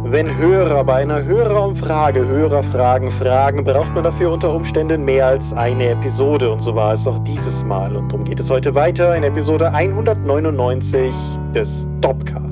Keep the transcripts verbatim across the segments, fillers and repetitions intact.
Wenn Hörer bei einer Hörerumfrage Hörer fragen, fragen, braucht man dafür unter Umständen mehr als eine Episode. Und so war es auch dieses Mal. Und darum geht es heute weiter in Episode hundertneunundneunzig des Dopcast.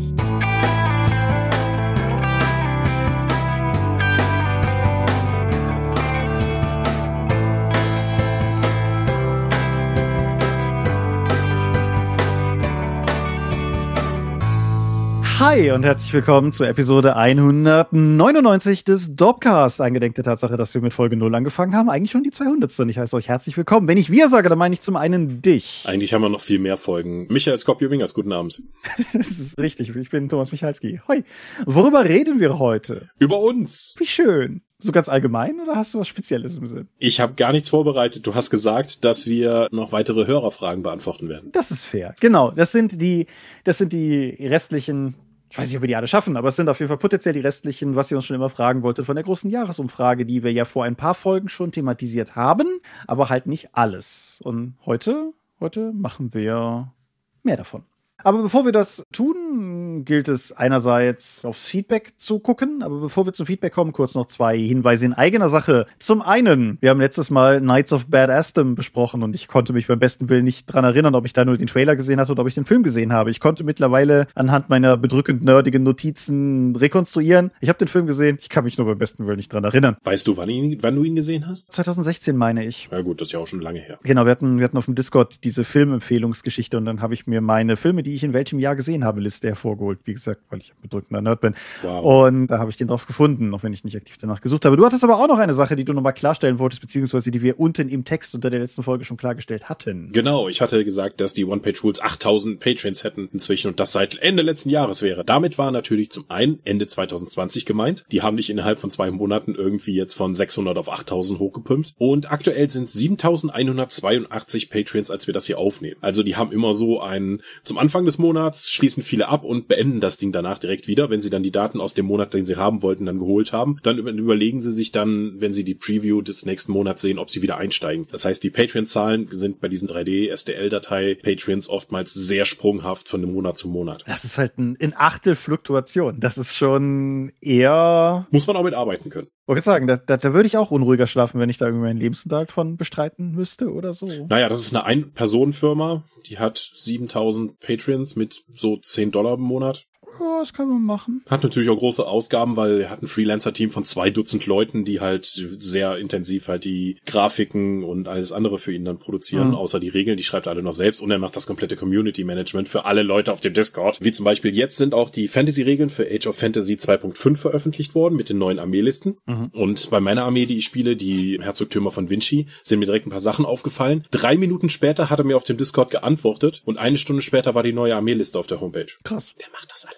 Hi und herzlich willkommen zur Episode hundertneunundneunzig des Dopcast. Eingedenk der Tatsache, dass wir mit Folge null angefangen haben. Eigentlich schon die zweihundertste. Und ich heiße euch herzlich willkommen. Wenn ich wir sage, dann meine ich zum einen dich. Eigentlich haben wir noch viel mehr Folgen. Michael Skopje-Wingers, guten Abend. Das ist richtig. Ich bin Thomas Michalski. Hoi. Worüber reden wir heute? Über uns. Wie schön. So ganz allgemein oder hast du was Spezielles im Sinn? Ich habe gar nichts vorbereitet. Du hast gesagt, dass wir noch weitere Hörerfragen beantworten werden. Das ist fair. Genau. Das sind die, das sind die restlichen... Ich weiß nicht, ob wir die alle schaffen, aber es sind auf jeden Fall potenziell die restlichen, was ihr uns schon immer fragen wolltet, von der großen Jahresumfrage, die wir ja vor ein paar Folgen schon thematisiert haben, aber halt nicht alles. Und heute, heute machen wir mehr davon. Aber bevor wir das tun, gilt es einerseits aufs Feedback zu gucken. Aber bevor wir zum Feedback kommen, kurz noch zwei Hinweise in eigener Sache. Zum einen, wir haben letztes Mal Knights of Badassdom besprochen und ich konnte mich beim besten Willen nicht dran erinnern, ob ich da nur den Trailer gesehen hatte oder ob ich den Film gesehen habe. Ich konnte mittlerweile anhand meiner bedrückend nerdigen Notizen rekonstruieren. Ich habe den Film gesehen, ich kann mich nur beim besten Willen nicht dran erinnern. Weißt du, wann, ihn, wann du ihn gesehen hast? zwanzig sechzehn meine ich. Ja gut, das ist ja auch schon lange her. Genau, wir hatten, wir hatten auf dem Discord diese Filmempfehlungsgeschichte und dann habe ich mir meine Filme, die ich in welchem Jahr gesehen habe, Liste hervorgeholt. Wie gesagt, weil ich ein bedrückender Nerd bin. Wow. Und da habe ich den drauf gefunden, auch wenn ich nicht aktiv danach gesucht habe. Du hattest aber auch noch eine Sache, die du nochmal klarstellen wolltest, beziehungsweise die wir unten im Text unter der letzten Folge schon klargestellt hatten. Genau, ich hatte gesagt, dass die One-Page-Rules achttausend Patrons hätten inzwischen und das seit Ende letzten Jahres wäre. Damit war natürlich zum einen Ende zwanzig zwanzig gemeint. Die haben dich innerhalb von zwei Monaten irgendwie jetzt von sechshundert auf achttausend hochgepumpt. Und aktuell sind es siebentausendeinhundertzweiundachtzig Patrons, als wir das hier aufnehmen. Also die haben immer so einen, zum Anfang des Monats schließen viele ab und beenden das Ding danach direkt wieder, wenn sie dann die Daten aus dem Monat, den sie haben wollten, dann geholt haben. Dann überlegen sie sich dann, wenn sie die Preview des nächsten Monats sehen, ob sie wieder einsteigen. Das heißt, die Patreon-Zahlen sind bei diesen drei D S D L-Datei Patreons oftmals sehr sprunghaft von dem Monat zu Monat. Das ist halt ein, ein Achtel Fluktuation. Das ist schon eher... Muss man auch mit arbeiten können. Ich wollte sagen, da, da, da würde ich auch unruhiger schlafen, wenn ich da irgendwie meinen Lebensunterhalt von bestreiten müsste oder so. Naja, das ist eine Ein-Personen-Firma, die hat siebentausend Patreons mit so zehn Dollar im Monat. Ja, das kann man machen. Hat natürlich auch große Ausgaben, weil er hat ein Freelancer-Team von zwei Dutzend Leuten, die halt sehr intensiv halt die Grafiken und alles andere für ihn dann produzieren, mhm. außer die Regeln, die schreibt er alle noch selbst und er macht das komplette Community-Management für alle Leute auf dem Discord. Wie zum Beispiel jetzt sind auch die Fantasy-Regeln für Age of Fantasy zwei Punkt fünf veröffentlicht worden mit den neuen Armeelisten. Mhm. Und bei meiner Armee, die ich spiele, die Herzogtümer von Vinci, sind mir direkt ein paar Sachen aufgefallen. Drei Minuten später hat er mir auf dem Discord geantwortet und eine Stunde später war die neue Armeeliste auf der Homepage. Krass. Der macht das alleine.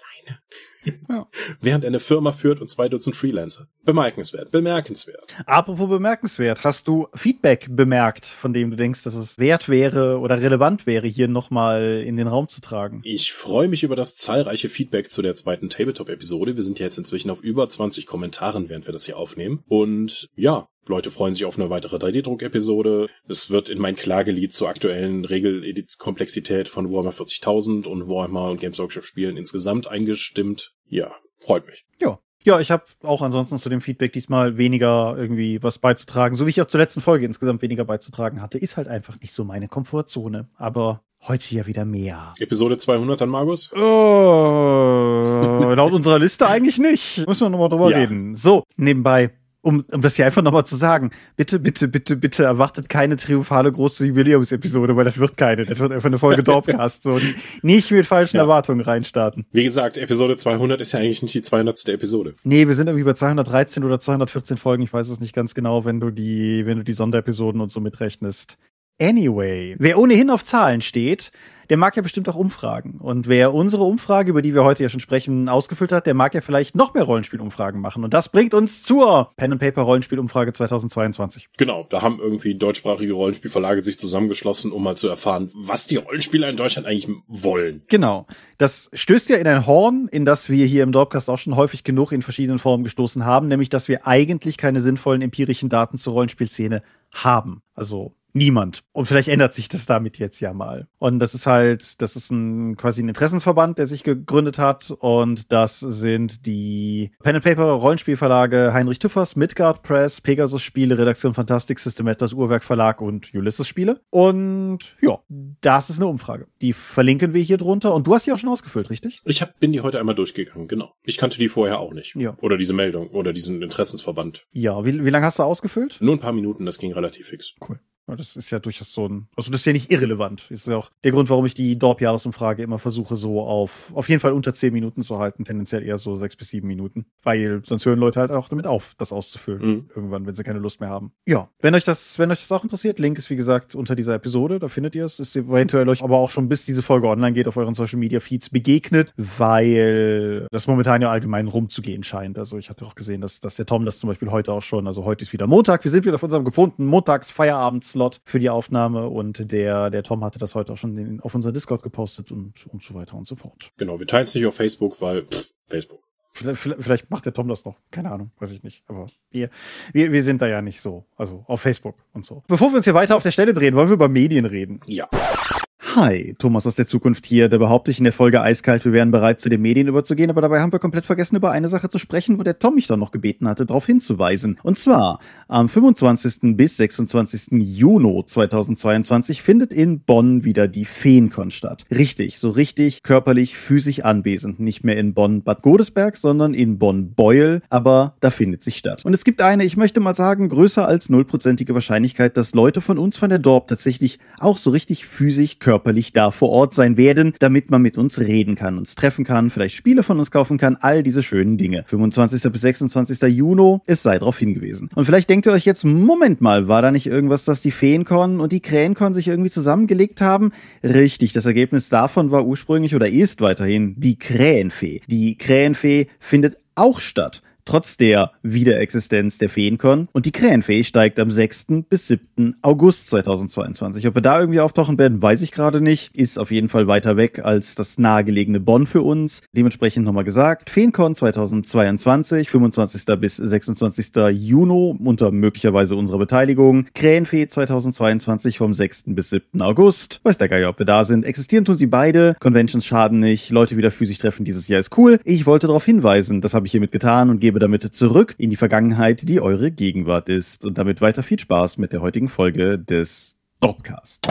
Ja. Während er eine Firma führt und zwei Dutzend Freelancer. Bemerkenswert, bemerkenswert. Apropos bemerkenswert, hast du Feedback bemerkt, von dem du denkst, dass es wert wäre oder relevant wäre, hier nochmal in den Raum zu tragen? Ich freue mich über das zahlreiche Feedback zu der zweiten Tabletop-Episode. Wir sind ja jetzt inzwischen auf über zwanzig Kommentaren, während wir das hier aufnehmen. Und ja, Leute freuen sich auf eine weitere drei D-Druck-Episode. Es wird in mein Klagelied zur aktuellen Regelkomplexität von Warhammer vierzigtausend und Warhammer und Games Workshop-Spielen insgesamt eingestimmt. Ja, freut mich. Ja. Ja, ich habe auch ansonsten zu dem Feedback diesmal weniger irgendwie was beizutragen. So wie ich auch zur letzten Folge insgesamt weniger beizutragen hatte. Ist halt einfach nicht so meine Komfortzone. Aber heute ja wieder mehr. Episode zweihundert dann, Markus? Oh, laut unserer Liste eigentlich nicht. Müssen wir nochmal drüber ja. reden. So, nebenbei. Um, um das hier einfach nochmal zu sagen, bitte, bitte, bitte, bitte erwartet keine triumphale große Jubiläumsepisode, weil das wird keine. Das wird einfach eine Folge Dopcast. So nicht mit falschen ja. Erwartungen reinstarten. Wie gesagt, Episode zweihundert ist ja eigentlich nicht die zweihundertste Episode. Nee, wir sind irgendwie bei zweihundertdreizehn oder zweihundertvierzehn Folgen. Ich weiß es nicht ganz genau, wenn du die, wenn du die Sonderepisoden und so mitrechnest. Anyway, wer ohnehin auf Zahlen steht, der mag ja bestimmt auch Umfragen. Und wer unsere Umfrage, über die wir heute ja schon sprechen, ausgefüllt hat, der mag ja vielleicht noch mehr Rollenspielumfragen machen. Und das bringt uns zur Pen-and-Paper-Rollenspielumfrage zweitausendzweiundzwanzig. Genau, da haben irgendwie deutschsprachige Rollenspielverlage sich zusammengeschlossen, um mal zu erfahren, was die Rollenspieler in Deutschland eigentlich wollen. Genau. Das stößt ja in ein Horn, in das wir hier im Dopcast auch schon häufig genug in verschiedenen Formen gestoßen haben, nämlich, dass wir eigentlich keine sinnvollen empirischen Daten zur Rollenspielszene haben. Also Niemand. Und vielleicht ändert sich das damit jetzt ja mal. Und das ist halt, das ist ein quasi ein Interessensverband, der sich gegründet hat. Und das sind die Pen and Paper Rollenspielverlage Heinrich Tüffers, Midgard Press, Pegasus Spiele, Redaktion Fantastik, System Atlas Uhrwerk Verlag und Ulysses Spiele. Und ja, das ist eine Umfrage. Die verlinken wir hier drunter. Und du hast die auch schon ausgefüllt, richtig? Ich hab, bin die heute einmal durchgegangen, genau. Ich kannte die vorher auch nicht. Ja. Oder diese Meldung oder diesen Interessensverband. Ja, wie, wie lange hast du ausgefüllt? Nur ein paar Minuten, das ging relativ fix. Cool. Ja, das ist ja durchaus so ein, also das ist ja nicht irrelevant. Das ist ja auch der Grund, warum ich die D O R P-Jahresumfrage immer versuche, so auf, auf jeden Fall unter zehn Minuten zu halten, tendenziell eher so sechs bis sieben Minuten. Weil sonst hören Leute halt auch damit auf, das auszufüllen. Mhm. Irgendwann, wenn sie keine Lust mehr haben. Ja. Wenn euch das, wenn euch das auch interessiert, Link ist wie gesagt unter dieser Episode, da findet ihr es. Ist eventuell euch aber auch schon bis diese Folge online geht auf euren Social Media Feeds begegnet, weil das momentan ja allgemein rumzugehen scheint. Also ich hatte auch gesehen, dass, dass der Tom das zum Beispiel heute auch schon, also heute ist wieder Montag, wir sind wieder auf unserem gefunden Montags-Feierabend-Slot für die Aufnahme und der, der Tom hatte das heute auch schon in, auf unser Discord gepostet und, und so weiter und so fort. Genau, wir teilen es nicht auf Facebook, weil pff, Facebook. Vielleicht, vielleicht macht der Tom das noch. Keine Ahnung, weiß ich nicht. Aber wir, wir, wir sind da ja nicht so. Also auf Facebook und so. Bevor wir uns hier weiter auf der Stelle drehen, wollen wir über Medien reden. Ja. Hi, Thomas aus der Zukunft hier. Da behaupte ich in der Folge eiskalt, wir wären bereit, zu den Medien überzugehen, aber dabei haben wir komplett vergessen, über eine Sache zu sprechen, wo der Tom mich dann noch gebeten hatte, darauf hinzuweisen. Und zwar, am fünfundzwanzigsten bis sechsundzwanzigsten Juni zweitausendzweiundzwanzig findet in Bonn wieder die Feencon statt. Richtig, so richtig körperlich, physisch anwesend. Nicht mehr in Bonn-Bad Godesberg, sondern in Bonn-Beuel, aber da findet sie statt. Und es gibt eine, ich möchte mal sagen, größer als nullprozentige Wahrscheinlichkeit, dass Leute von uns von der D O R P tatsächlich auch so richtig physisch, körperlich da vor Ort sein werden, damit man mit uns reden kann, uns treffen kann, vielleicht Spiele von uns kaufen kann, all diese schönen Dinge. fünfundzwanzigsten bis sechsundzwanzigsten Juni, es sei darauf hingewiesen. Und vielleicht denkt ihr euch jetzt, Moment mal, war da nicht irgendwas, dass die Feencon und die Krähencon sich irgendwie zusammengelegt haben? Richtig, das Ergebnis davon war ursprünglich oder ist weiterhin die Krähenfee. Die Krähenfee findet auch statt. Trotz der Wiederexistenz der Feencon. Und die Krähenfee steigt am sechsten bis siebten August zweitausendzweiundzwanzig. Ob wir da irgendwie auftauchen werden, weiß ich gerade nicht. Ist auf jeden Fall weiter weg als das nahegelegene Bonn für uns. Dementsprechend nochmal gesagt, Feencon zweitausendzweiundzwanzig, fünfundzwanzigsten bis sechsundzwanzigsten Juni unter möglicherweise unserer Beteiligung. Krähenfee zweitausendzweiundzwanzig vom sechsten bis siebten August. Weiß der Geier, ob wir da sind. Existieren tun sie beide. Conventions schaden nicht. Leute wieder physisch treffen dieses Jahr ist cool. Ich wollte darauf hinweisen. Das habe ich hiermit getan und gebe damit zurück in die Vergangenheit, die eure Gegenwart ist. Und damit weiter viel Spaß mit der heutigen Folge des Dropcast.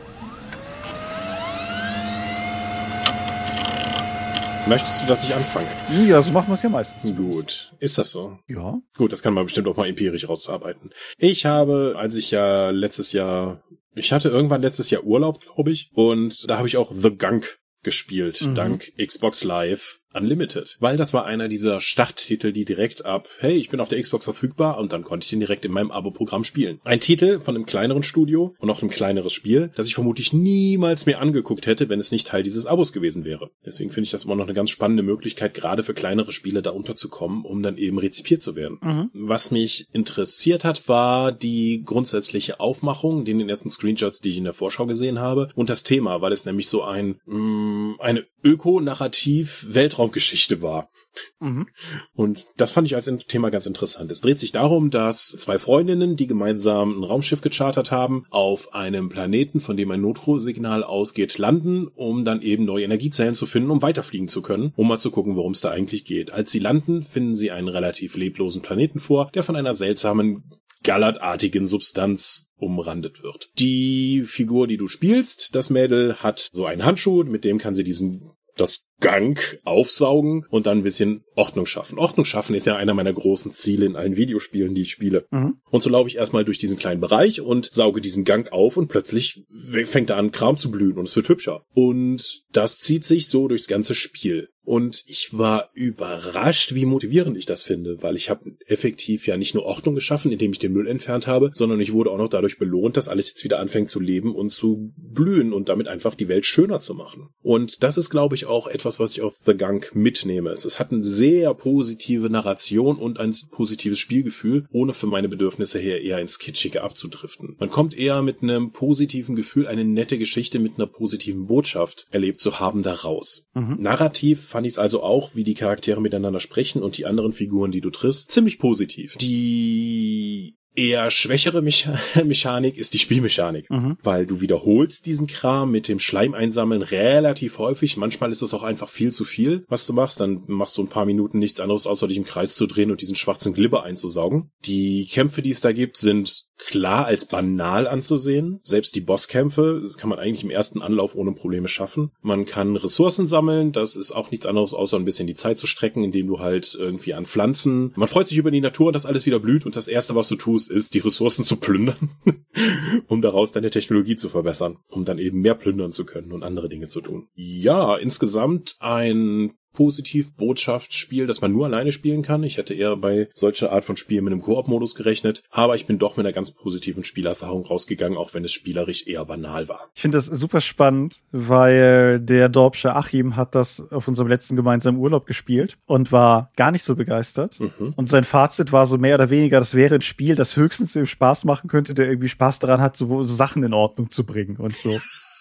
Möchtest du, dass ich anfange? Ja, so machen wir es ja meistens. Gut. Ist das so? Ja. Gut, das kann man bestimmt auch mal empirisch rausarbeiten. Ich habe, als ich ja letztes Jahr, ich hatte irgendwann letztes Jahr Urlaub, glaube ich, und da habe ich auch The Gunk gespielt, mhm. dank Xbox Live Unlimited. Weil das war einer dieser Starttitel, die direkt ab, hey, ich bin auf der Xbox verfügbar und dann konnte ich den direkt in meinem Abo-Programm spielen. Ein Titel von einem kleineren Studio und auch ein kleineres Spiel, das ich vermutlich niemals mehr angeguckt hätte, wenn es nicht Teil dieses Abos gewesen wäre. Deswegen finde ich das immer noch eine ganz spannende Möglichkeit, gerade für kleinere Spiele da unterzukommen, um dann eben rezipiert zu werden. Mhm. Was mich interessiert hat, war die grundsätzliche Aufmachung, den ersten Screenshots, die ich in der Vorschau gesehen habe, und das Thema, weil es nämlich so ein mh, eine Öko-Narrativ-Weltraum Geschichte war. Mhm. Und das fand ich als Thema ganz interessant. Es dreht sich darum, dass zwei Freundinnen, die gemeinsam ein Raumschiff gechartert haben, auf einem Planeten, von dem ein Notrufsignal ausgeht, landen, um dann eben neue Energiezellen zu finden, um weiterfliegen zu können, um mal zu gucken, worum es da eigentlich geht. Als sie landen, finden sie einen relativ leblosen Planeten vor, der von einer seltsamen gallertartigen Substanz umrandet wird. Die Figur, die du spielst, das Mädel, hat so einen Handschuh, mit dem kann sie diesen das Gunk aufsaugen und dann ein bisschen Ordnung schaffen. Ordnung schaffen ist ja einer meiner großen Ziele in allen Videospielen, die ich spiele. Mhm. Und so laufe ich erstmal durch diesen kleinen Bereich und sauge diesen Gunk auf und plötzlich fängt da an, Kram zu blühen und es wird hübscher. Und das zieht sich so durchs ganze Spiel. Und ich war überrascht, wie motivierend ich das finde, weil ich habe effektiv ja nicht nur Ordnung geschaffen, indem ich den Müll entfernt habe, sondern ich wurde auch noch dadurch belohnt, dass alles jetzt wieder anfängt zu leben und zu blühen und damit einfach die Welt schöner zu machen. Und das ist, glaube ich, auch etwas, was ich aus The Gunk mitnehme. Es hat eine sehr positive Narration und ein positives Spielgefühl, ohne für meine Bedürfnisse her eher ins Kitschige abzudriften. Man kommt eher mit einem positiven Gefühl, eine nette Geschichte mit einer positiven Botschaft erlebt zu haben, da raus. Mhm. Narrativ fand ich es also auch, wie die Charaktere miteinander sprechen und die anderen Figuren, die du triffst, ziemlich positiv. Die eher schwächere Mecha- Mechanik ist die Spielmechanik, Mhm. weil du wiederholst diesen Kram mit dem Schleim einsammeln relativ häufig. Manchmal ist es auch einfach viel zu viel, was du machst. Dann machst du ein paar Minuten nichts anderes, außer dich im Kreis zu drehen und diesen schwarzen Glibber einzusaugen. Die Kämpfe, die es da gibt, sind klar als banal anzusehen. Selbst die Bosskämpfe kann man eigentlich im ersten Anlauf ohne Probleme schaffen. Man kann Ressourcen sammeln, das ist auch nichts anderes, außer ein bisschen die Zeit zu strecken, indem du halt irgendwie an Pflanzen... Man freut sich über die Natur, dass alles wieder blüht und das Erste, was du tust, ist, die Ressourcen zu plündern, um daraus deine Technologie zu verbessern, um dann eben mehr plündern zu können und andere Dinge zu tun. Ja, insgesamt ein Positiv-Botschaftsspiel, das man nur alleine spielen kann. Ich hätte eher bei solcher Art von Spielen mit einem Koop-Modus gerechnet, aber ich bin doch mit einer ganz positiven Spielerfahrung rausgegangen, auch wenn es spielerisch eher banal war. Ich finde das super spannend, weil der Dorpsche Achim hat das auf unserem letzten gemeinsamen Urlaub gespielt und war gar nicht so begeistert. Mhm. Und sein Fazit war so mehr oder weniger, das wäre ein Spiel, das höchstens ihm Spaß machen könnte, der irgendwie Spaß daran hat, so, so Sachen in Ordnung zu bringen und so.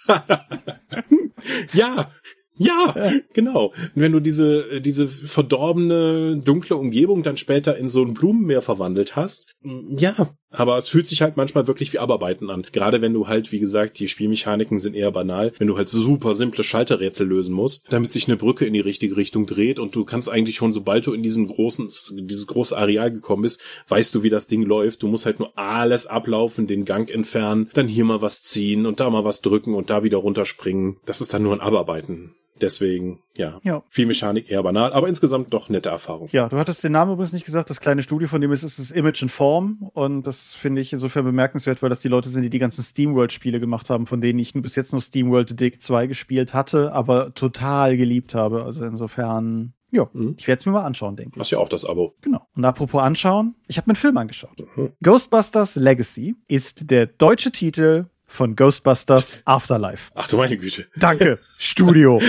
Ja, Ja, genau. Und wenn du diese diese verdorbene, dunkle Umgebung dann später in so ein Blumenmeer verwandelt hast, ja, aber es fühlt sich halt manchmal wirklich wie Abarbeiten an. Gerade wenn du halt, wie gesagt, die Spielmechaniken sind eher banal, wenn du halt super simple Schalterrätsel lösen musst, damit sich eine Brücke in die richtige Richtung dreht und du kannst eigentlich schon, sobald du in diesen großen, dieses große Areal gekommen bist, weißt du, wie das Ding läuft. Du musst halt nur alles ablaufen, den Gang entfernen, dann hier mal was ziehen und da mal was drücken und da wieder runterspringen. Das ist dann nur ein Abarbeiten. Deswegen, ja, ja, viel Mechanik, eher banal, aber insgesamt doch nette Erfahrung. Ja, du hattest den Namen übrigens nicht gesagt. Das kleine Studio von dem ist, ist das Image in Form. Und das finde ich insofern bemerkenswert, weil das die Leute sind, die die ganzen SteamWorld-Spiele gemacht haben, von denen ich bis jetzt nur SteamWorld Dig zwei gespielt hatte, aber total geliebt habe. Also insofern, ja, mhm. ich werde es mir mal anschauen, denke ich. Hast ja auch das Abo. Genau. Und apropos anschauen, ich habe mir einen Film angeschaut. Mhm. Ghostbusters Legacy ist der deutsche Titel von Ghostbusters Afterlife. Ach du meine Güte. Danke, Studio.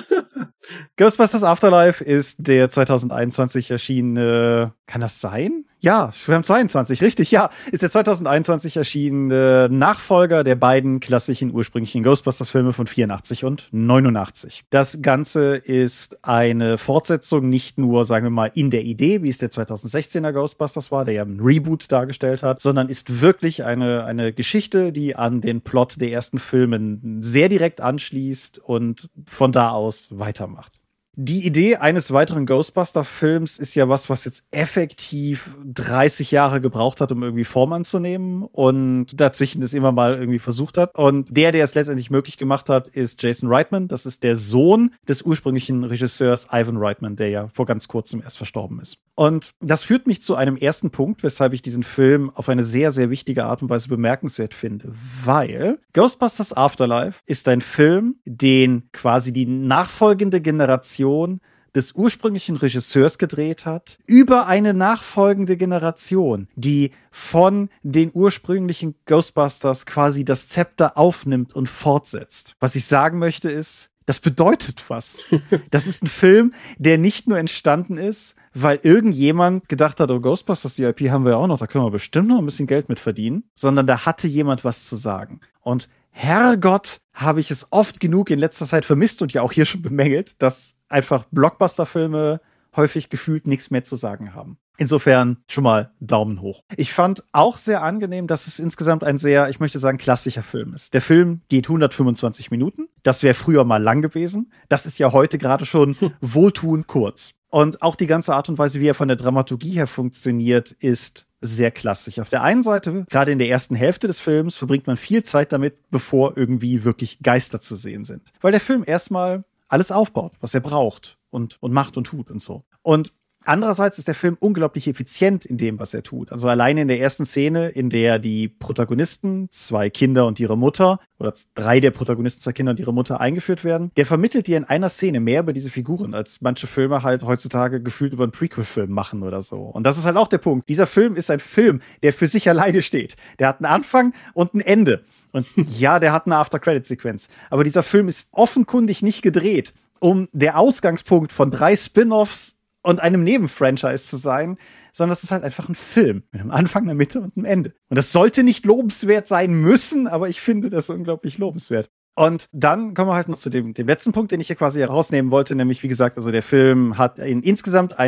Ghostbusters Afterlife ist der zwanzig einundzwanzig erschienene, kann das sein? Ja, wir haben zweiundzwanzig, richtig, ja, ist der zwanzig einundzwanzig erschienene Nachfolger der beiden klassischen ursprünglichen Ghostbusters-Filme von vierundachtzig und neunundachtzig. Das Ganze ist eine Fortsetzung, nicht nur, sagen wir mal, in der Idee, wie es der zwanzig sechzehner Ghostbusters war, der ja einen Reboot dargestellt hat, sondern ist wirklich eine, eine Geschichte, die an den Plot der ersten Filme sehr direkt anschließt und von da aus weitermacht. Die Idee eines weiteren Ghostbuster-Films ist ja was, was jetzt effektiv dreißig Jahre gebraucht hat, um irgendwie Form anzunehmen und dazwischen das immer mal irgendwie versucht hat. Und der, der es letztendlich möglich gemacht hat, ist Jason Reitman. Das ist der Sohn des ursprünglichen Regisseurs Ivan Reitman, der ja vor ganz kurzem erst verstorben ist. Und das führt mich zu einem ersten Punkt, weshalb ich diesen Film auf eine sehr, sehr wichtige Art und Weise bemerkenswert finde, weil Ghostbusters Afterlife ist ein Film, den quasi die nachfolgende Generation des ursprünglichen Regisseurs gedreht hat, über eine nachfolgende Generation, die von den ursprünglichen Ghostbusters quasi das Zepter aufnimmt und fortsetzt. Was ich sagen möchte ist, das bedeutet was. Das ist ein Film, der nicht nur entstanden ist, weil irgendjemand gedacht hat, oh, Ghostbusters, die I P haben wir ja auch noch, da können wir bestimmt noch ein bisschen Geld mit verdienen, sondern da hatte jemand was zu sagen. Und Herrgott, habe ich es oft genug in letzter Zeit vermisst und ja auch hier schon bemängelt, dass einfach Blockbuster-Filme häufig gefühlt nichts mehr zu sagen haben. Insofern schon mal Daumen hoch. Ich fand auch sehr angenehm, dass es insgesamt ein sehr, ich möchte sagen, klassischer Film ist. Der Film geht hundertfünfundzwanzig Minuten. Das wäre früher mal lang gewesen. Das ist ja heute gerade schon wohltuend kurz. Und auch die ganze Art und Weise, wie er von der Dramaturgie her funktioniert, ist sehr klassisch. Auf der einen Seite, gerade in der ersten Hälfte des Films, verbringt man viel Zeit damit, bevor irgendwie wirklich Geister zu sehen sind. Weil der Film erstmal alles aufbaut, was er braucht und, und macht und tut und so. Und andererseits ist der Film unglaublich effizient in dem, was er tut. Also alleine in der ersten Szene, in der die Protagonisten, zwei Kinder und ihre Mutter, oder drei der Protagonisten, zwei Kinder und ihre Mutter eingeführt werden, der vermittelt dir in einer Szene mehr über diese Figuren, als manche Filme halt heutzutage gefühlt über einen Prequel-Film machen oder so. Und das ist halt auch der Punkt. Dieser Film ist ein Film, der für sich alleine steht. Der hat einen Anfang und ein Ende. Und ja, der hat eine After-Credit-Sequenz. Aber dieser Film ist offenkundig nicht gedreht, um der Ausgangspunkt von drei Spin-Offs und einem Nebenfranchise zu sein, sondern es ist halt einfach ein Film mit einem Anfang, einer Mitte und einem Ende. Und das sollte nicht lobenswert sein müssen, aber ich finde das unglaublich lobenswert. Und dann kommen wir halt noch zu dem, dem letzten Punkt, den ich hier quasi herausnehmen wollte, nämlich, wie gesagt, also der Film hat in, insgesamt einen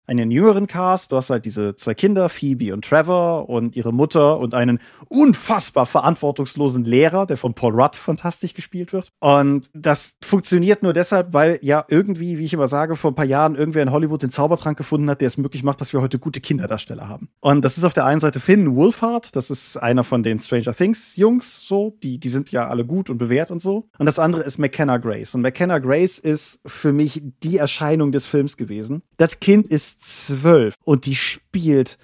einen jüngeren Cast. Du hast halt diese zwei Kinder, Phoebe und Trevor und ihre Mutter und einen unfassbar verantwortungslosen Lehrer, der von Paul Rudd fantastisch gespielt wird. Und das funktioniert nur deshalb, weil ja irgendwie, wie ich immer sage, vor ein paar Jahren irgendwer in Hollywood den Zaubertrank gefunden hat, der es möglich macht, dass wir heute gute Kinderdarsteller haben. Und das ist auf der einen Seite Finn Wolfhard, das ist einer von den Stranger Things Jungs, so, die, die sind ja alle gut und bewährt und so. Und das andere ist McKenna Grace. Und McKenna Grace ist für mich die Erscheinung des Films gewesen. Das Kind ist zwölf und die spielt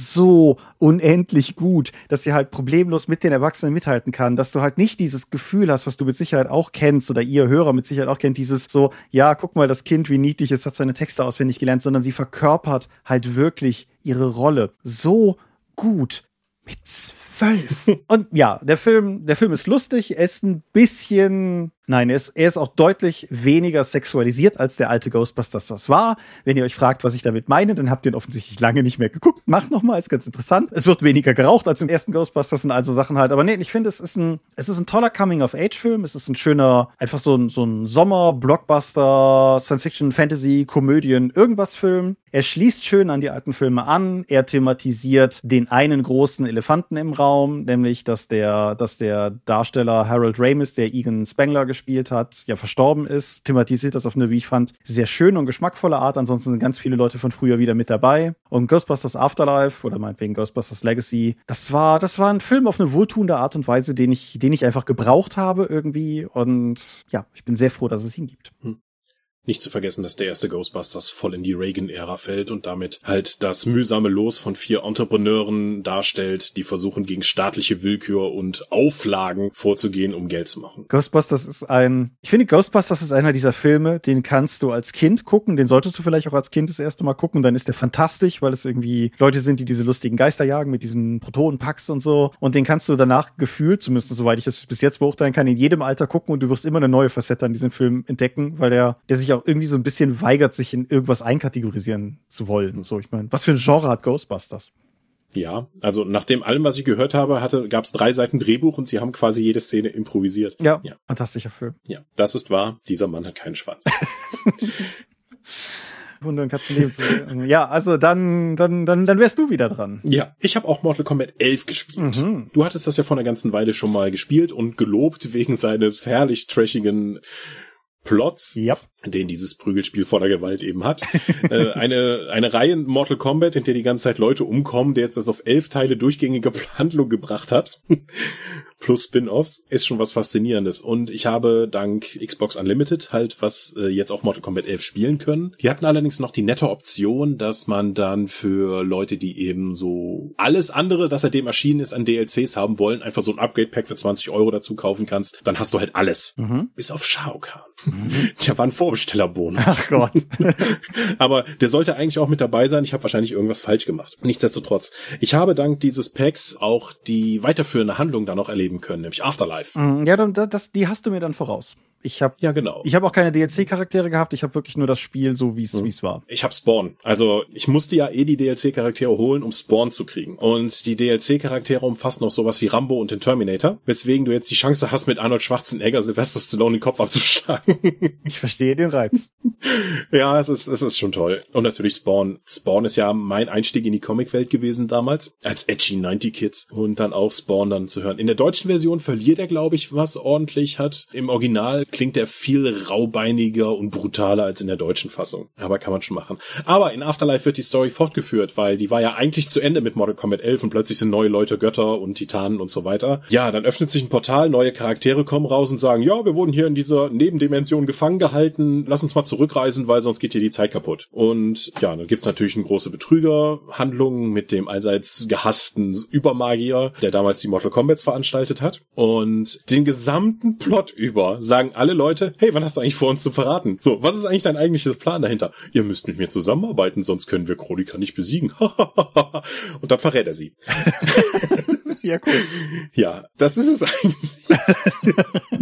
so unendlich gut, dass sie halt problemlos mit den Erwachsenen mithalten kann, dass du halt nicht dieses Gefühl hast, was du mit Sicherheit auch kennst oder ihr Hörer mit Sicherheit auch kennt, dieses so, ja, guck mal, das Kind, wie niedlich es hat seine Texte auswendig gelernt, sondern sie verkörpert halt wirklich ihre Rolle so gut. Mit zwölf. Und ja, der Film, der Film ist lustig, er ist ein bisschen, nein, er ist, er ist auch deutlich weniger sexualisiert, als der alte Ghostbusters das war. Wenn ihr euch fragt, was ich damit meine, dann habt ihr ihn offensichtlich lange nicht mehr geguckt. Macht noch mal, ist ganz interessant. Es wird weniger geraucht als im ersten Ghostbusters und all so Sachen halt. Aber nee, ich finde, es ist ein, es ist ein toller Coming-of-Age-Film. Es ist ein schöner, einfach so ein, so ein Sommer-Blockbuster, Science-Fiction, Fantasy, Komödien, irgendwas-Film. Er schließt schön an die alten Filme an. Er thematisiert den einen großen Elefanten im Raum, nämlich, dass der, dass der Darsteller Harold Ramis, der Egan Spengler gespielt hat, ja verstorben ist. Thematisiert das auf eine, wie ich fand, sehr schöne und geschmackvolle Art. Ansonsten sind ganz viele Leute von früher wieder mit dabei. Und Ghostbusters Afterlife oder meinetwegen Ghostbusters Legacy, das war, das war ein Film auf eine wohltuende Art und Weise, den ich, den ich einfach gebraucht habe irgendwie. Und ja, ich bin sehr froh, dass es ihn gibt. Hm. Nicht zu vergessen, dass der erste Ghostbusters voll in die Reagan-Ära fällt und damit halt das mühsame Los von vier Entrepreneuren darstellt, die versuchen, gegen staatliche Willkür und Auflagen vorzugehen, um Geld zu machen. Ghostbusters ist ein, ich finde, Ghostbusters ist einer dieser Filme, den kannst du als Kind gucken, den solltest du vielleicht auch als Kind das erste Mal gucken, dann ist der fantastisch, weil es irgendwie Leute sind, die diese lustigen Geister jagen mit diesen Protonenpacks und so. Und den kannst du danach gefühlt, zumindest soweit ich das bis jetzt beurteilen kann, in jedem Alter gucken und du wirst immer eine neue Facette an diesem Film entdecken, weil der, der sich auch irgendwie so ein bisschen weigert, sich in irgendwas einkategorisieren zu wollen. So, ich meine, was für ein Genre hat Ghostbusters? Ja, also nach dem allem, was ich gehört habe, hatte, gab es drei Seiten Drehbuch und sie haben quasi jede Szene improvisiert. Ja, ja. Fantastischer Film. Ja, das ist wahr. Dieser Mann hat keinen Schwanz. Hunde und Katzen leben zusammen. Ja, also dann, dann, dann, dann wärst du wieder dran. Ja, ich habe auch Mortal Kombat elf gespielt. Mhm. Du hattest das ja vor einer ganzen Weile schon mal gespielt und gelobt wegen seines herrlich trashigen Plots, yep. den dieses Prügelspiel voller Gewalt eben hat. äh, eine eine Reihe Mortal Kombat, in der die ganze Zeit Leute umkommen, der jetzt das auf elf Teile durchgängige Handlung gebracht hat. Plus Spin-Offs, ist schon was Faszinierendes. Und ich habe dank Xbox Unlimited halt was äh, jetzt auch Mortal Kombat elf spielen können. Die hatten allerdings noch die nette Option, dass man dann für Leute, die eben so alles andere, das seitdem erschienen ist, an D L Cs haben wollen, einfach so ein Upgrade-Pack für zwanzig Euro dazu kaufen kannst. Dann hast du halt alles. Mhm. Bis auf Shao Kahn. Mhm. Der war ein Vorbestellerbonus. Ach Gott. Aber der sollte eigentlich auch mit dabei sein. Ich habe wahrscheinlich irgendwas falsch gemacht. Nichtsdestotrotz. Ich habe dank dieses Packs auch die weiterführende Handlung dann noch erleben können, nämlich Afterlife. Ja, dann, das, die hast du mir dann voraus. Ich habe ja genau. Ich habe auch keine D L C-Charaktere gehabt. Ich habe wirklich nur das Spiel so, wie es hm. wie es war. Ich habe Spawn. Also ich musste ja eh die D L C-Charaktere holen, um Spawn zu kriegen. Und die D L C-Charaktere umfassen noch sowas wie Rambo und den Terminator, weswegen du jetzt die Chance hast, mit Arnold Schwarzenegger Sylvester Stallone den Kopf abzuschlagen. Ich verstehe den Reiz. Ja, es ist es ist schon toll. Und natürlich Spawn. Spawn ist ja mein Einstieg in die Comicwelt gewesen damals als edgy neunzig Kid und dann auch Spawn dann zu hören. In der deutschen Version verliert er, glaube ich, was ordentlich hat. Im Original klingt er viel raubeiniger und brutaler als in der deutschen Fassung. Aber kann man schon machen. Aber in Afterlife wird die Story fortgeführt, weil die war ja eigentlich zu Ende mit Mortal Kombat elf und plötzlich sind neue Leute Götter und Titanen und so weiter. Ja, dann öffnet sich ein Portal, neue Charaktere kommen raus und sagen, ja, wir wurden hier in dieser Nebendimension gefangen gehalten, lass uns mal zurückreisen, weil sonst geht hier die Zeit kaputt. Und ja, dann gibt's natürlich eine große Betrügerhandlung mit dem allseits gehassten Übermagier, der damals die Mortal Kombats veranstaltet hat. Und den gesamten Plot über sagen alle Leute, hey, wann hast du eigentlich vor, uns zu verraten? So, was ist eigentlich dein eigentlicher Plan dahinter? Ihr müsst mit mir zusammenarbeiten, sonst können wir Kronika nicht besiegen. Und dann verrät er sie. Ja, cool. Ja, das ist es eigentlich.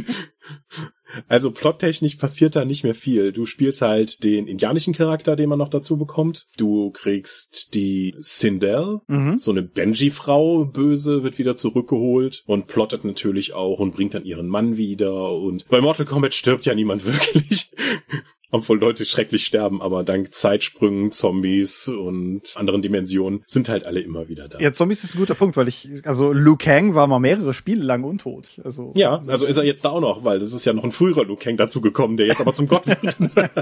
Also plottechnisch passiert da nicht mehr viel. Du spielst halt den indianischen Charakter, den man noch dazu bekommt. Du kriegst die Sindel, mhm. so eine Benji-Frau, böse, wird wieder zurückgeholt und plottet natürlich auch und bringt dann ihren Mann wieder. Und bei Mortal Kombat stirbt ja niemand wirklich. Obwohl Leute schrecklich sterben, aber dank Zeitsprüngen, Zombies und anderen Dimensionen sind halt alle immer wieder da. Ja, Zombies ist ein guter Punkt, weil ich, also Liu Kang war mal mehrere Spiele lang untot. Also, ja, also ist er jetzt da auch noch, weil das ist ja noch ein früherer Liu Kang dazu gekommen, der jetzt aber zum Gott wird.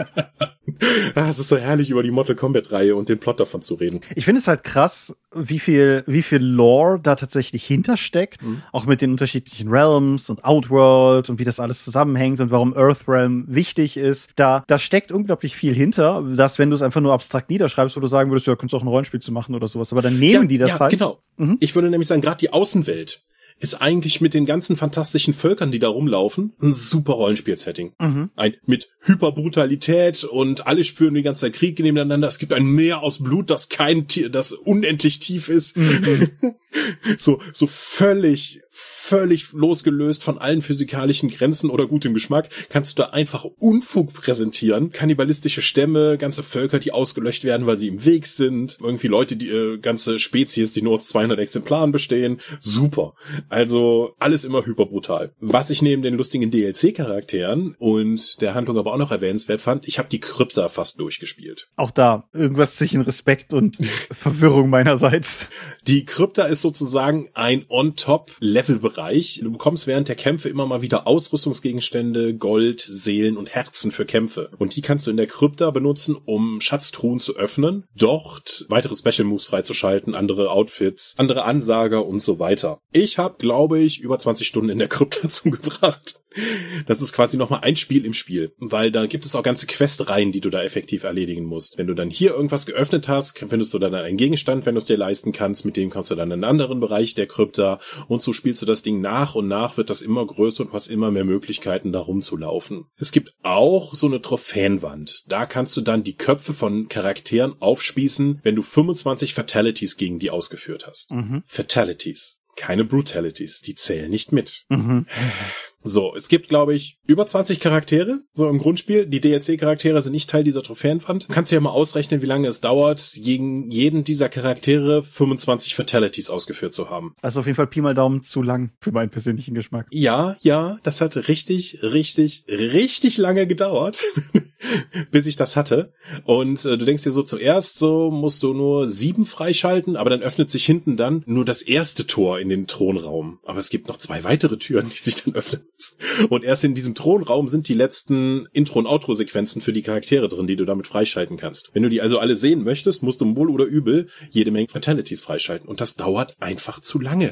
Ah, es ist so herrlich, über die Mortal Kombat-Reihe und den Plot davon zu reden. Ich finde es halt krass, wie viel, wie viel Lore da tatsächlich hintersteckt. Mhm. Auch mit den unterschiedlichen Realms und Outworld und wie das alles zusammenhängt und warum Earthrealm wichtig ist. Da, da steckt unglaublich viel hinter, dass wenn du es einfach nur abstrakt niederschreibst, wo du sagen würdest, ja, könntest auch ein Rollenspiel zu machen oder sowas. Aber dann nehmen ja, die das ja, halt. Genau. Mhm. Ich würde nämlich sagen, gerade die Außenwelt ist eigentlich mit den ganzen fantastischen Völkern, die da rumlaufen, ein super Rollenspiel-Setting. Mhm. Ein mit Hyperbrutalität und alle spüren die ganze Zeit Krieg nebeneinander. Es gibt ein Meer aus Blut, das kein Tier, das unendlich tief ist. Mhm. so, so völlig, völlig losgelöst von allen physikalischen Grenzen oder gutem Geschmack, kannst du da einfach Unfug präsentieren. Kannibalistische Stämme, ganze Völker, die ausgelöscht werden, weil sie im Weg sind. Irgendwie Leute, die äh, ganze Spezies, die nur aus zweihundert Exemplaren bestehen. Super. Also alles immer hyperbrutal. Was ich neben den lustigen D L C-Charakteren und der Handlung aber auch noch erwähnenswert fand, ich habe die Krypta fast durchgespielt. Auch da irgendwas zwischen Respekt und Verwirrung meinerseits. Die Krypta ist sozusagen ein On-Top-Level-Bereich. Du bekommst während der Kämpfe immer mal wieder Ausrüstungsgegenstände, Gold, Seelen und Herzen für Kämpfe. Und die kannst du in der Krypta benutzen, um Schatztruhen zu öffnen, dort weitere Special-Moves freizuschalten, andere Outfits, andere Ansager und so weiter. Ich habe, glaube ich, über zwanzig Stunden in der Krypta zugebracht. Das ist quasi nochmal ein Spiel im Spiel, weil da gibt es auch ganze Questreihen, die du da effektiv erledigen musst. Wenn du dann hier irgendwas geöffnet hast, findest du dann einen Gegenstand, wenn du es dir leisten kannst, mit dem kommst du dann in einen anderen Bereich der Krypta und so spielst du das Ding nach und nach, wird das immer größer und hast immer mehr Möglichkeiten, da rumzulaufen. Es gibt auch so eine Trophäenwand. Da kannst du dann die Köpfe von Charakteren aufspießen, wenn du fünfundzwanzig Fatalities gegen die ausgeführt hast. Mhm. Fatalities. Keine Brutalities, die zählen nicht mit. Mhm. So, es gibt, glaube ich, über zwanzig Charaktere, so im Grundspiel. Die D L C-Charaktere sind nicht Teil dieser Trophäenwand. Du kannst dir ja mal ausrechnen, wie lange es dauert, gegen jeden dieser Charaktere fünfundzwanzig Fatalities ausgeführt zu haben. Also auf jeden Fall Pi mal Daumen zu lang für meinen persönlichen Geschmack. Ja, ja, das hat richtig, richtig, richtig lange gedauert, bis ich das hatte. Und äh, du denkst dir so, zuerst so musst du nur sieben freischalten, aber dann öffnet sich hinten dann nur das erste Tor in den Thronraum. Aber es gibt noch zwei weitere Türen, die sich dann öffnen. Und erst in diesem Thronraum sind die letzten Intro- und Outro-Sequenzen für die Charaktere drin, die du damit freischalten kannst. Wenn du die also alle sehen möchtest, musst du wohl oder übel jede Menge Fatalities freischalten. Und das dauert einfach zu lange.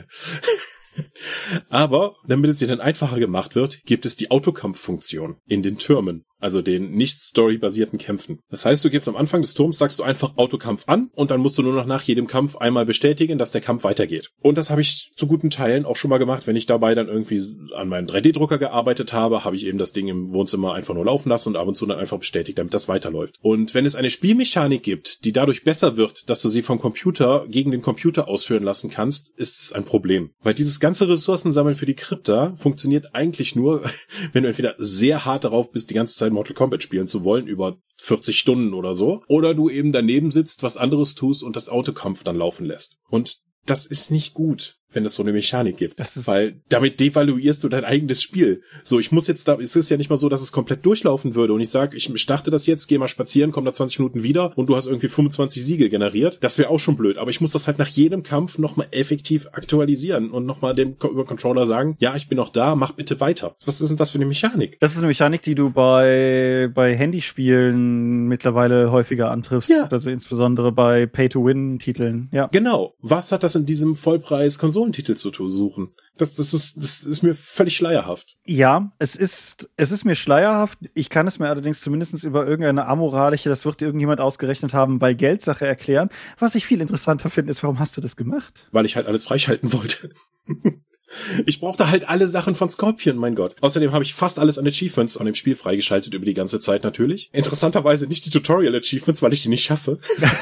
Aber, damit es dir dann einfacher gemacht wird, gibt es die Autokampffunktion in den Türmen. Also den nicht storybasierten Kämpfen. Das heißt, du gibst am Anfang des Turms, sagst du einfach Autokampf an und dann musst du nur noch nach jedem Kampf einmal bestätigen, dass der Kampf weitergeht. Und das habe ich zu guten Teilen auch schon mal gemacht. Wenn ich dabei dann irgendwie an meinem drei D Drucker gearbeitet habe, habe ich eben das Ding im Wohnzimmer einfach nur laufen lassen und ab und zu dann einfach bestätigt, damit das weiterläuft. Und wenn es eine Spielmechanik gibt, die dadurch besser wird, dass du sie vom Computer gegen den Computer ausführen lassen kannst, ist es ein Problem. Weil dieses ganze Ressourcensammeln für die Krypta funktioniert eigentlich nur, wenn du entweder sehr hart darauf bist, die ganze Zeit Mortal Kombat spielen zu wollen, über vierzig Stunden oder so, oder du eben daneben sitzt, was anderes tust und das Autokampf dann laufen lässt. Und das ist nicht gut, wenn es so eine Mechanik gibt. Das ist weil damit devaluierst du dein eigenes Spiel. So, ich muss jetzt da, es ist ja nicht mal so, dass es komplett durchlaufen würde und ich sag, ich starte das jetzt, geh mal spazieren, komm da zwanzig Minuten wieder und du hast irgendwie fünfundzwanzig Siege generiert. Das wäre auch schon blöd, aber ich muss das halt nach jedem Kampf nochmal effektiv aktualisieren und nochmal dem über Controller sagen, ja, ich bin noch da, mach bitte weiter. Was ist denn das für eine Mechanik? Das ist eine Mechanik, die du bei bei Handyspielen mittlerweile häufiger antriffst. Ja. Also insbesondere bei Pay-to-Win-Titeln. Ja. Genau. Was hat das in diesem Vollpreis-Konsolentitel zu suchen? Das, das ist, das ist mir völlig schleierhaft. Ja, es ist, es ist mir schleierhaft. Ich kann es mir allerdings zumindest über irgendeine amoralische, das wird irgendjemand ausgerechnet haben, bei Geldsache erklären. Was ich viel interessanter finde, ist, warum hast du das gemacht? Weil ich halt alles freischalten wollte. Ich brauchte halt alle Sachen von Scorpion, mein Gott. Außerdem habe ich fast alles an Achievements an dem Spiel freigeschaltet über die ganze Zeit natürlich. Interessanterweise nicht die Tutorial-Achievements, weil ich die nicht schaffe.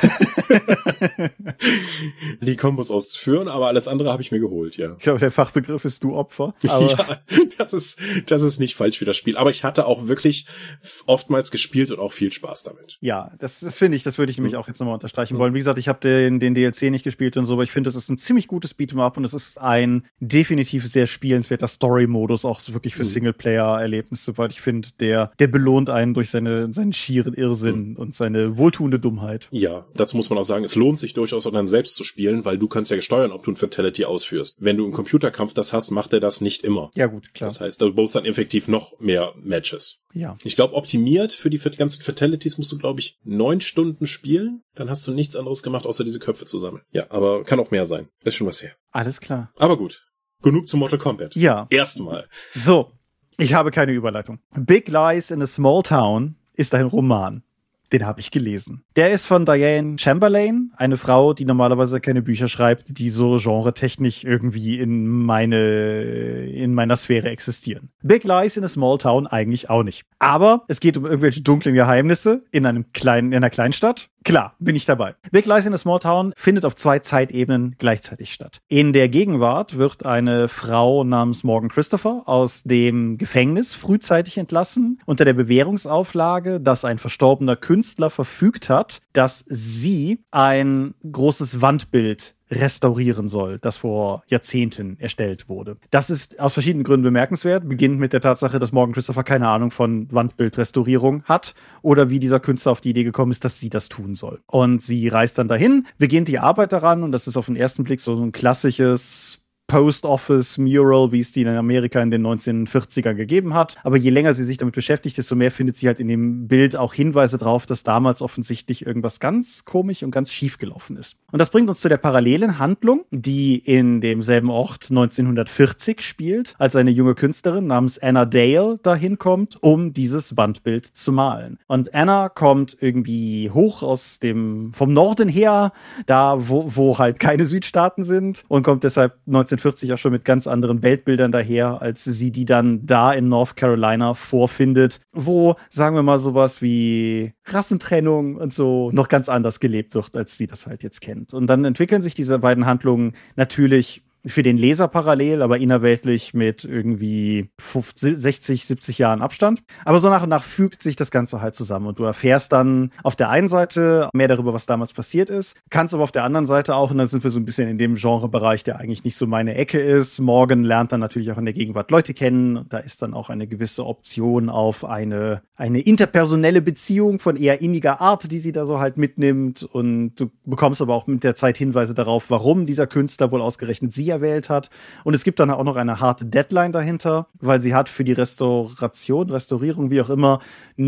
Die Kombos auszuführen, aber alles andere habe ich mir geholt, ja. Ich glaube, der Fachbegriff ist du Opfer. Aber ja, das ist, das ist nicht falsch für das Spiel. Aber ich hatte auch wirklich oftmals gespielt und auch viel Spaß damit. Ja, das, das finde ich, das würde ich nämlich Mhm. auch jetzt nochmal unterstreichen Mhm. wollen. Wie gesagt, ich habe den, den D L C nicht gespielt und so, aber ich finde, das ist ein ziemlich gutes Beat'em Up und es ist ein definitiv definitiv sehr spielenswerter Story-Modus, auch so wirklich für mhm. Singleplayer-Erlebnisse, soweit ich finde, der, der belohnt einen durch seine, seinen schieren Irrsinn mhm. und seine wohltuende Dummheit. Ja, dazu muss man auch sagen, es lohnt sich durchaus auch dann selbst zu spielen, weil du kannst ja steuern, ob du ein Fatality ausführst. Wenn du im Computerkampf das hast, macht er das nicht immer. Ja gut, klar. Das heißt, du brauchst dann effektiv noch mehr Matches. Ja. Ich glaube, optimiert für die ganzen Fatalities musst du, glaube ich, neun Stunden spielen. Dann hast du nichts anderes gemacht, außer diese Köpfe zu sammeln. Ja, aber kann auch mehr sein. Ist schon was her. Alles klar. Aber gut. Genug zu Mortal Kombat. Ja. Erstmal. So. Ich habe keine Überleitung. Big Lies in a Small Town ist ein Roman. Den habe ich gelesen. Der ist von Diane Chamberlain, eine Frau, die normalerweise keine Bücher schreibt, die so genretechnisch irgendwie in meine, in meiner Sphäre existieren. Big Lies in a Small Town eigentlich auch nicht. Aber es geht um irgendwelche dunklen Geheimnisse in einem kleinen, in einer Kleinstadt. Klar, bin ich dabei. Big Lies in a Small Town findet auf zwei Zeitebenen gleichzeitig statt. In der Gegenwart wird eine Frau namens Morgan Christopher aus dem Gefängnis frühzeitig entlassen, unter der Bewährungsauflage, dass ein verstorbener Künstler verfügt hat, dass sie ein großes Wandbild restaurieren soll, das vor Jahrzehnten erstellt wurde. Das ist aus verschiedenen Gründen bemerkenswert. Beginnt mit der Tatsache, dass Morgan Christopher keine Ahnung von Wandbildrestaurierung hat oder wie dieser Künstler auf die Idee gekommen ist, dass sie das tun soll. Und sie reist dann dahin, beginnt die Arbeit daran und das ist auf den ersten Blick so ein klassisches Post-Office-Mural, wie es die in Amerika in den neunzehnhundertvierzigern gegeben hat. Aber je länger sie sich damit beschäftigt, desto mehr findet sie halt in dem Bild auch Hinweise drauf, dass damals offensichtlich irgendwas ganz komisch und ganz schief gelaufen ist. Und das bringt uns zu der parallelen Handlung, die in demselben Ort neunzehnhundertvierzig spielt, als eine junge Künstlerin namens Anna Dale dahin kommt, um dieses Wandbild zu malen. Und Anna kommt irgendwie hoch aus dem, vom Norden her, da wo, wo halt keine Südstaaten sind und kommt deshalb neunzehnhundertvierzig auch schon mit ganz anderen Weltbildern daher, als sie die dann da in North Carolina vorfindet, wo, sagen wir mal, sowas wie Rassentrennung und so noch ganz anders gelebt wird, als sie das halt jetzt kennt. Und dann entwickeln sich diese beiden Handlungen natürlich für den Leser parallel, aber innerweltlich mit irgendwie fünfzig, sechzig, siebzig Jahren Abstand. Aber so nach und nach fügt sich das Ganze halt zusammen und du erfährst dann auf der einen Seite mehr darüber, was damals passiert ist, kannst aber auf der anderen Seite auch, und dann sind wir so ein bisschen in dem Genrebereich, der eigentlich nicht so meine Ecke ist. Morgan lernt dann natürlich auch in der Gegenwart Leute kennen. Da ist dann auch eine gewisse Option auf eine, eine interpersonelle Beziehung von eher inniger Art, die sie da so halt mitnimmt, und du bekommst aber auch mit der Zeit Hinweise darauf, warum dieser Künstler wohl ausgerechnet sie erwählt hat. Und es gibt dann auch noch eine harte Deadline dahinter, weil sie hat für die Restauration, Restaurierung, wie auch immer,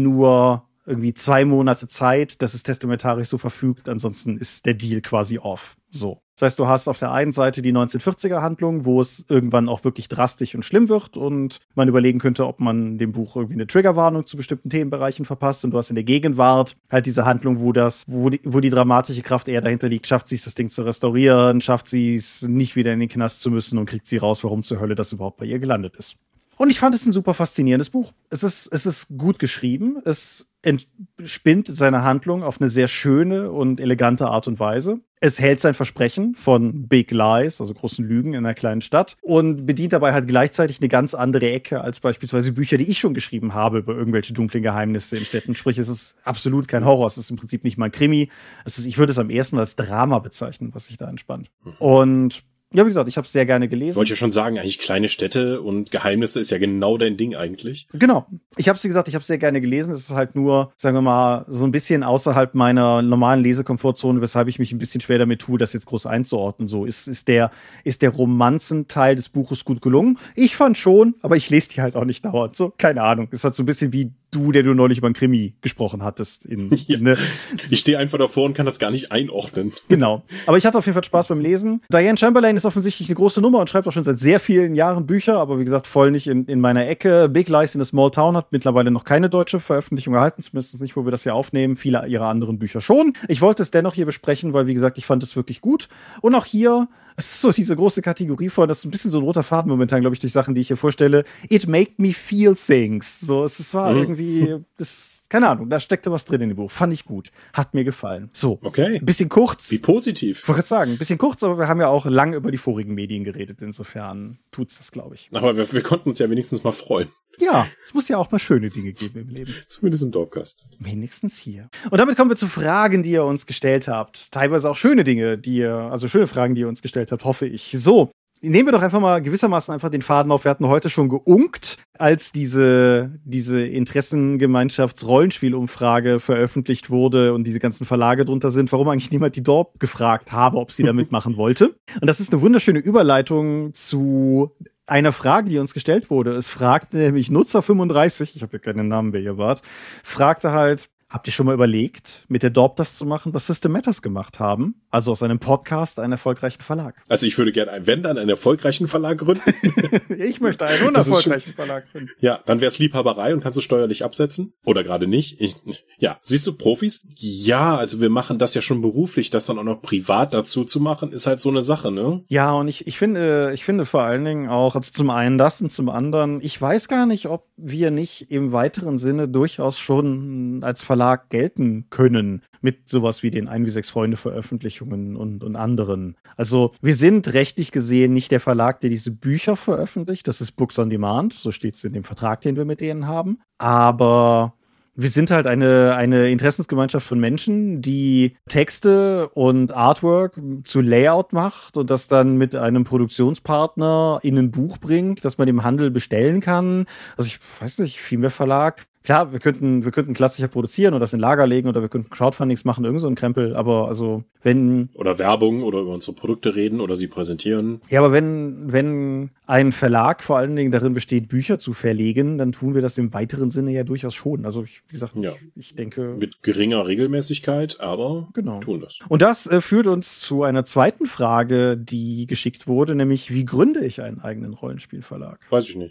nur irgendwie zwei Monate Zeit, dass es testamentarisch so verfügt, ansonsten ist der Deal quasi off. So. Das heißt, du hast auf der einen Seite die neunzehnhundertvierziger-Handlung, wo es irgendwann auch wirklich drastisch und schlimm wird und man überlegen könnte, ob man dem Buch irgendwie eine Triggerwarnung zu bestimmten Themenbereichen verpasst, und du hast in der Gegenwart halt diese Handlung, wo das, wo die, wo die dramatische Kraft eher dahinter liegt, schafft sie es, das Ding zu restaurieren, schafft sie es, nicht wieder in den Knast zu müssen, und kriegt sie raus, warum zur Hölle das überhaupt bei ihr gelandet ist. Und ich fand es ein super faszinierendes Buch. Es ist, es ist gut geschrieben. Es entspinnt seine Handlung auf eine sehr schöne und elegante Art und Weise. Es hält sein Versprechen von Big Lies, also großen Lügen in einer kleinen Stadt, und bedient dabei halt gleichzeitig eine ganz andere Ecke als beispielsweise Bücher, die ich schon geschrieben habe über irgendwelche dunklen Geheimnisse in Städten. Sprich, es ist absolut kein Horror. Es ist im Prinzip nicht mal ein Krimi. Es ist, ich würde es am ehesten als Drama bezeichnen, was sich da entspannt. Mhm. Und ja, wie gesagt, ich habe es sehr gerne gelesen. Wollte ich ja schon sagen, eigentlich kleine Städte und Geheimnisse ist ja genau dein Ding eigentlich. Genau. Ich habe es, wie gesagt, ich habe es sehr gerne gelesen. Es ist halt nur, sagen wir mal, so ein bisschen außerhalb meiner normalen Lesekomfortzone, weshalb ich mich ein bisschen schwer damit tue, das jetzt groß einzuordnen. So ist, ist der, ist der Romanzenteil des Buches gut gelungen? Ich fand schon, aber ich lese die halt auch nicht dauernd. So, keine Ahnung. Ist halt so ein bisschen wie du, der du neulich über einen Krimi gesprochen hattest. In, ja. ne? Ich stehe einfach davor und kann das gar nicht einordnen. Genau. Aber ich hatte auf jeden Fall Spaß beim Lesen. Diane Chamberlain ist offensichtlich eine große Nummer und schreibt auch schon seit sehr vielen Jahren Bücher, aber wie gesagt, voll nicht in, in meiner Ecke. Big Lies in a Small Town hat mittlerweile noch keine deutsche Veröffentlichung erhalten, zumindest nicht, wo wir das hier aufnehmen. Viele ihrer anderen Bücher schon. Ich wollte es dennoch hier besprechen, weil, wie gesagt, ich fand es wirklich gut. Und auch hier, es ist so diese große Kategorie von, das ist ein bisschen so ein roter Faden momentan, glaube ich, durch Sachen, die ich hier vorstelle. It made me feel things. So, es, es war mhm. irgendwie, das, keine Ahnung, da steckte was drin in dem Buch. Fand ich gut. Hat mir gefallen. So. Okay. Ein bisschen kurz. Wie positiv. Ich wollte gerade sagen, ein bisschen kurz, aber wir haben ja auch lang über die vorigen Medien geredet. Insofern tut's das, glaube ich. Aber wir, wir konnten uns ja wenigstens mal freuen. Ja, es muss ja auch mal schöne Dinge geben im Leben. Zumindest im Dorfcast. Wenigstens hier. Und damit kommen wir zu Fragen, die ihr uns gestellt habt. Teilweise auch schöne Dinge, die ihr, also schöne Fragen, die ihr uns gestellt habt, hoffe ich. So, nehmen wir doch einfach mal gewissermaßen einfach den Faden auf. Wir hatten heute schon geunkt, als diese, diese Interessengemeinschafts-Rollenspielumfrage veröffentlicht wurde und diese ganzen Verlage drunter sind, warum eigentlich niemand die Dorp gefragt habe, ob sie da mitmachen wollte. Und das ist eine wunderschöne Überleitung zu einer Frage, die uns gestellt wurde. Es fragte nämlich Nutzer fünfunddreißig, ich habe ja keinen Namen, wer ihr wart, fragte halt, habt ihr schon mal überlegt, mit der Dorp das zu machen, was System Matters gemacht haben? Also aus einem Podcast einen erfolgreichen Verlag. Also ich würde gerne, einen, wenn dann, einen erfolgreichen Verlag gründen. Ich möchte einen unerfolgreichen Verlag gründen. Ja, dann wäre es Liebhaberei und kannst du steuerlich absetzen. Oder gerade nicht. Ich, ja, siehst du, Profis? Ja, also wir machen das ja schon beruflich. Das dann auch noch privat dazu zu machen, ist halt so eine Sache, ne? Ja, und ich, ich finde, ich finde vor allen Dingen auch, also zum einen das und zum anderen, ich weiß gar nicht, ob wir nicht im weiteren Sinne durchaus schon als Verlag gelten können mit sowas wie den ein bis sechs Freunde Veröffentlichungen und, und anderen. Also wir sind rechtlich gesehen nicht der Verlag, der diese Bücher veröffentlicht. Das ist Books on Demand. So steht es in dem Vertrag, den wir mit denen haben. Aber wir sind halt eine, eine Interessensgemeinschaft von Menschen, die Texte und Artwork zu Layout macht und das dann mit einem Produktionspartner in ein Buch bringt, das man im Handel bestellen kann. Also ich weiß nicht, viel mehr Verlag. Klar, wir könnten, wir könnten klassischer produzieren und das in Lager legen oder wir könnten Crowdfundings machen, irgend so ein Krempel, aber also, wenn... Oder Werbung oder über unsere Produkte reden oder sie präsentieren. Ja, aber wenn, wenn ein Verlag vor allen Dingen darin besteht, Bücher zu verlegen, dann tun wir das im weiteren Sinne ja durchaus schon. Also, ich, wie gesagt, ja. ich, ich denke... Mit geringer Regelmäßigkeit, aber genau. tun das. Und das äh, führt uns zu einer zweiten Frage, die geschickt wurde, nämlich, wie gründe ich einen eigenen Rollenspielverlag? Weiß ich nicht.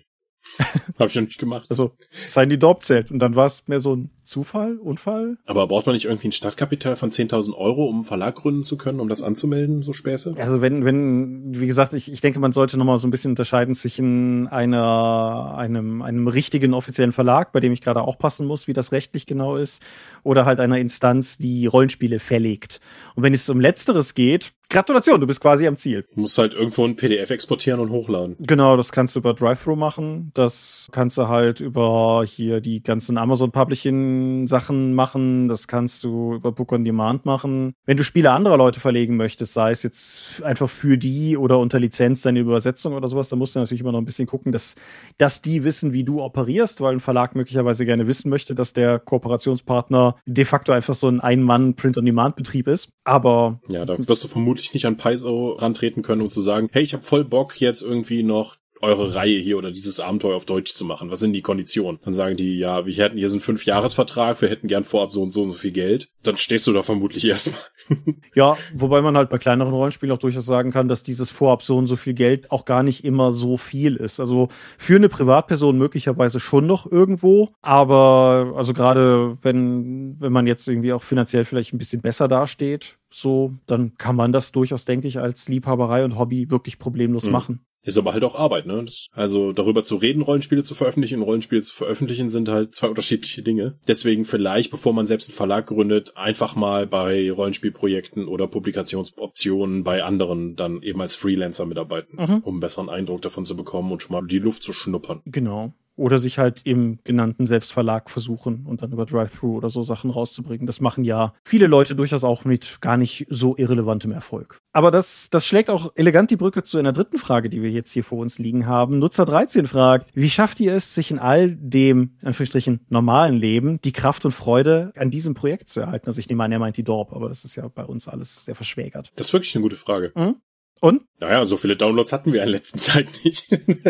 Hab ich noch nicht gemacht. Also, sein die Dorp zählt. Und dann war es mehr so ein Zufall, Unfall. Aber braucht man nicht irgendwie ein Startkapital von zehntausend Euro, um einen Verlag gründen zu können, um das anzumelden, so Späße? Also wenn, wenn, wie gesagt, ich, ich denke, man sollte nochmal so ein bisschen unterscheiden zwischen einer, einem, einem richtigen offiziellen Verlag, bei dem ich gerade auch passen muss, wie das rechtlich genau ist, oder halt einer Instanz, die Rollenspiele verlegt. Und wenn es um Letzteres geht, Gratulation, du bist quasi am Ziel. Du musst halt irgendwo ein P D F exportieren und hochladen. Genau, das kannst du über Drive-Thru machen. Das kannst du halt über hier die ganzen Amazon-Publishing-Sachen machen. Das kannst du über Book on Demand machen. Wenn du Spiele anderer Leute verlegen möchtest, sei es jetzt einfach für die oder unter Lizenz deine Übersetzung oder sowas, dann musst du natürlich immer noch ein bisschen gucken, dass, dass die wissen, wie du operierst, weil ein Verlag möglicherweise gerne wissen möchte, dass der Kooperationspartner de facto einfach so ein Ein-Mann-Print-on-Demand-Betrieb ist. Aber ja, da wirst du vermutlich nicht an Paizo rantreten können, um zu sagen, hey, ich habe voll Bock, jetzt irgendwie noch eure Reihe hier oder dieses Abenteuer auf Deutsch zu machen. Was sind die Konditionen? Dann sagen die, ja, wir hätten hier so einen Fünf-Jahres-Vertrag, wir hätten gern vorab so und so und so viel Geld. Dann stehst du da vermutlich erstmal. Ja, wobei man halt bei kleineren Rollenspielen auch durchaus sagen kann, dass dieses vorab so und so viel Geld auch gar nicht immer so viel ist. Also für eine Privatperson möglicherweise schon noch irgendwo, aber also gerade wenn, wenn man jetzt irgendwie auch finanziell vielleicht ein bisschen besser dasteht, so, dann kann man das durchaus, denke ich, als Liebhaberei und Hobby wirklich problemlos mhm. machen. Ist aber halt auch Arbeit, ne? Also darüber zu reden, Rollenspiele zu veröffentlichen und Rollenspiele zu veröffentlichen, sind halt zwei unterschiedliche Dinge. Deswegen vielleicht, bevor man selbst einen Verlag gründet, einfach mal bei Rollenspielprojekten oder Publikationsoptionen bei anderen dann eben als Freelancer mitarbeiten, mhm. um einen besseren Eindruck davon zu bekommen und schon mal die Luft zu schnuppern. Genau. Oder sich halt im genannten Selbstverlag versuchen und dann über Drive-Thru oder so Sachen rauszubringen. Das machen ja viele Leute durchaus auch mit gar nicht so irrelevantem Erfolg. Aber das, das schlägt auch elegant die Brücke zu einer dritten Frage, die wir jetzt hier vor uns liegen haben. Nutzer dreizehn fragt, wie schafft ihr es, sich in all dem, in Anführungsstrichen, normalen Leben, die Kraft und Freude an diesem Projekt zu erhalten? Also ich nehme an, er meint die Dorp, aber das ist ja bei uns alles sehr verschwägert. Das ist wirklich eine gute Frage. Mhm. Und? Naja, so viele Downloads hatten wir in letzter Zeit nicht.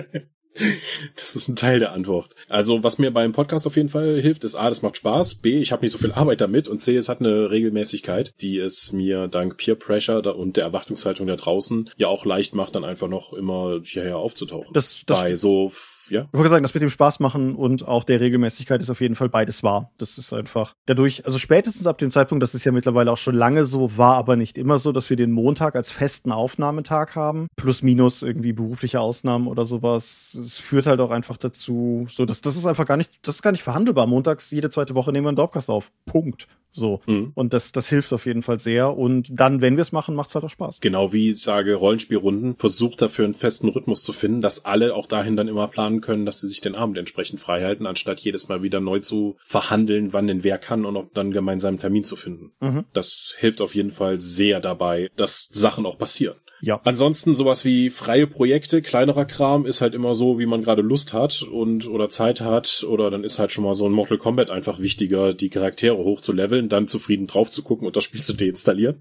Das ist ein Teil der Antwort. Also was mir beim Podcast auf jeden Fall hilft, ist A, das macht Spaß, B, ich habe nicht so viel Arbeit damit und C, es hat eine Regelmäßigkeit, die es mir dank Peer Pressure und der Erwartungshaltung da draußen ja auch leicht macht, dann einfach noch immer hierher aufzutauchen. Das, das Bei so, ja. Ich wollte sagen, das mit dem Spaß machen und auch der Regelmäßigkeit ist auf jeden Fall beides wahr. Das ist einfach dadurch, also spätestens ab dem Zeitpunkt, das ist ja mittlerweile auch schon lange so, war aber nicht immer so, dass wir den Montag als festen Aufnahmetag haben, plus minus irgendwie berufliche Ausnahmen oder sowas. Es führt halt auch einfach dazu, so, dass das ist einfach gar nicht, das ist gar nicht verhandelbar. Montags jede zweite Woche nehmen wir einen Dorpcast auf. Punkt. So. Mhm. Und das, das hilft auf jeden Fall sehr. Und dann, wenn wir es machen, macht es halt auch Spaß. Genau wie ich sage, Rollenspielrunden, versucht dafür einen festen Rhythmus zu finden, dass alle auch dahin dann immer planen können, dass sie sich den Abend entsprechend frei halten, anstatt jedes Mal wieder neu zu verhandeln, wann denn wer kann und auch dann gemeinsam einen Termin zu finden. Mhm. Das hilft auf jeden Fall sehr dabei, dass Sachen auch passieren. Ja. Ansonsten sowas wie freie Projekte, kleinerer Kram ist halt immer so, wie man gerade Lust hat und oder Zeit hat, oder dann ist halt schon mal so ein Mortal Kombat einfach wichtiger, die Charaktere hochzuleveln, dann zufrieden drauf zu gucken und das Spiel zu deinstallieren.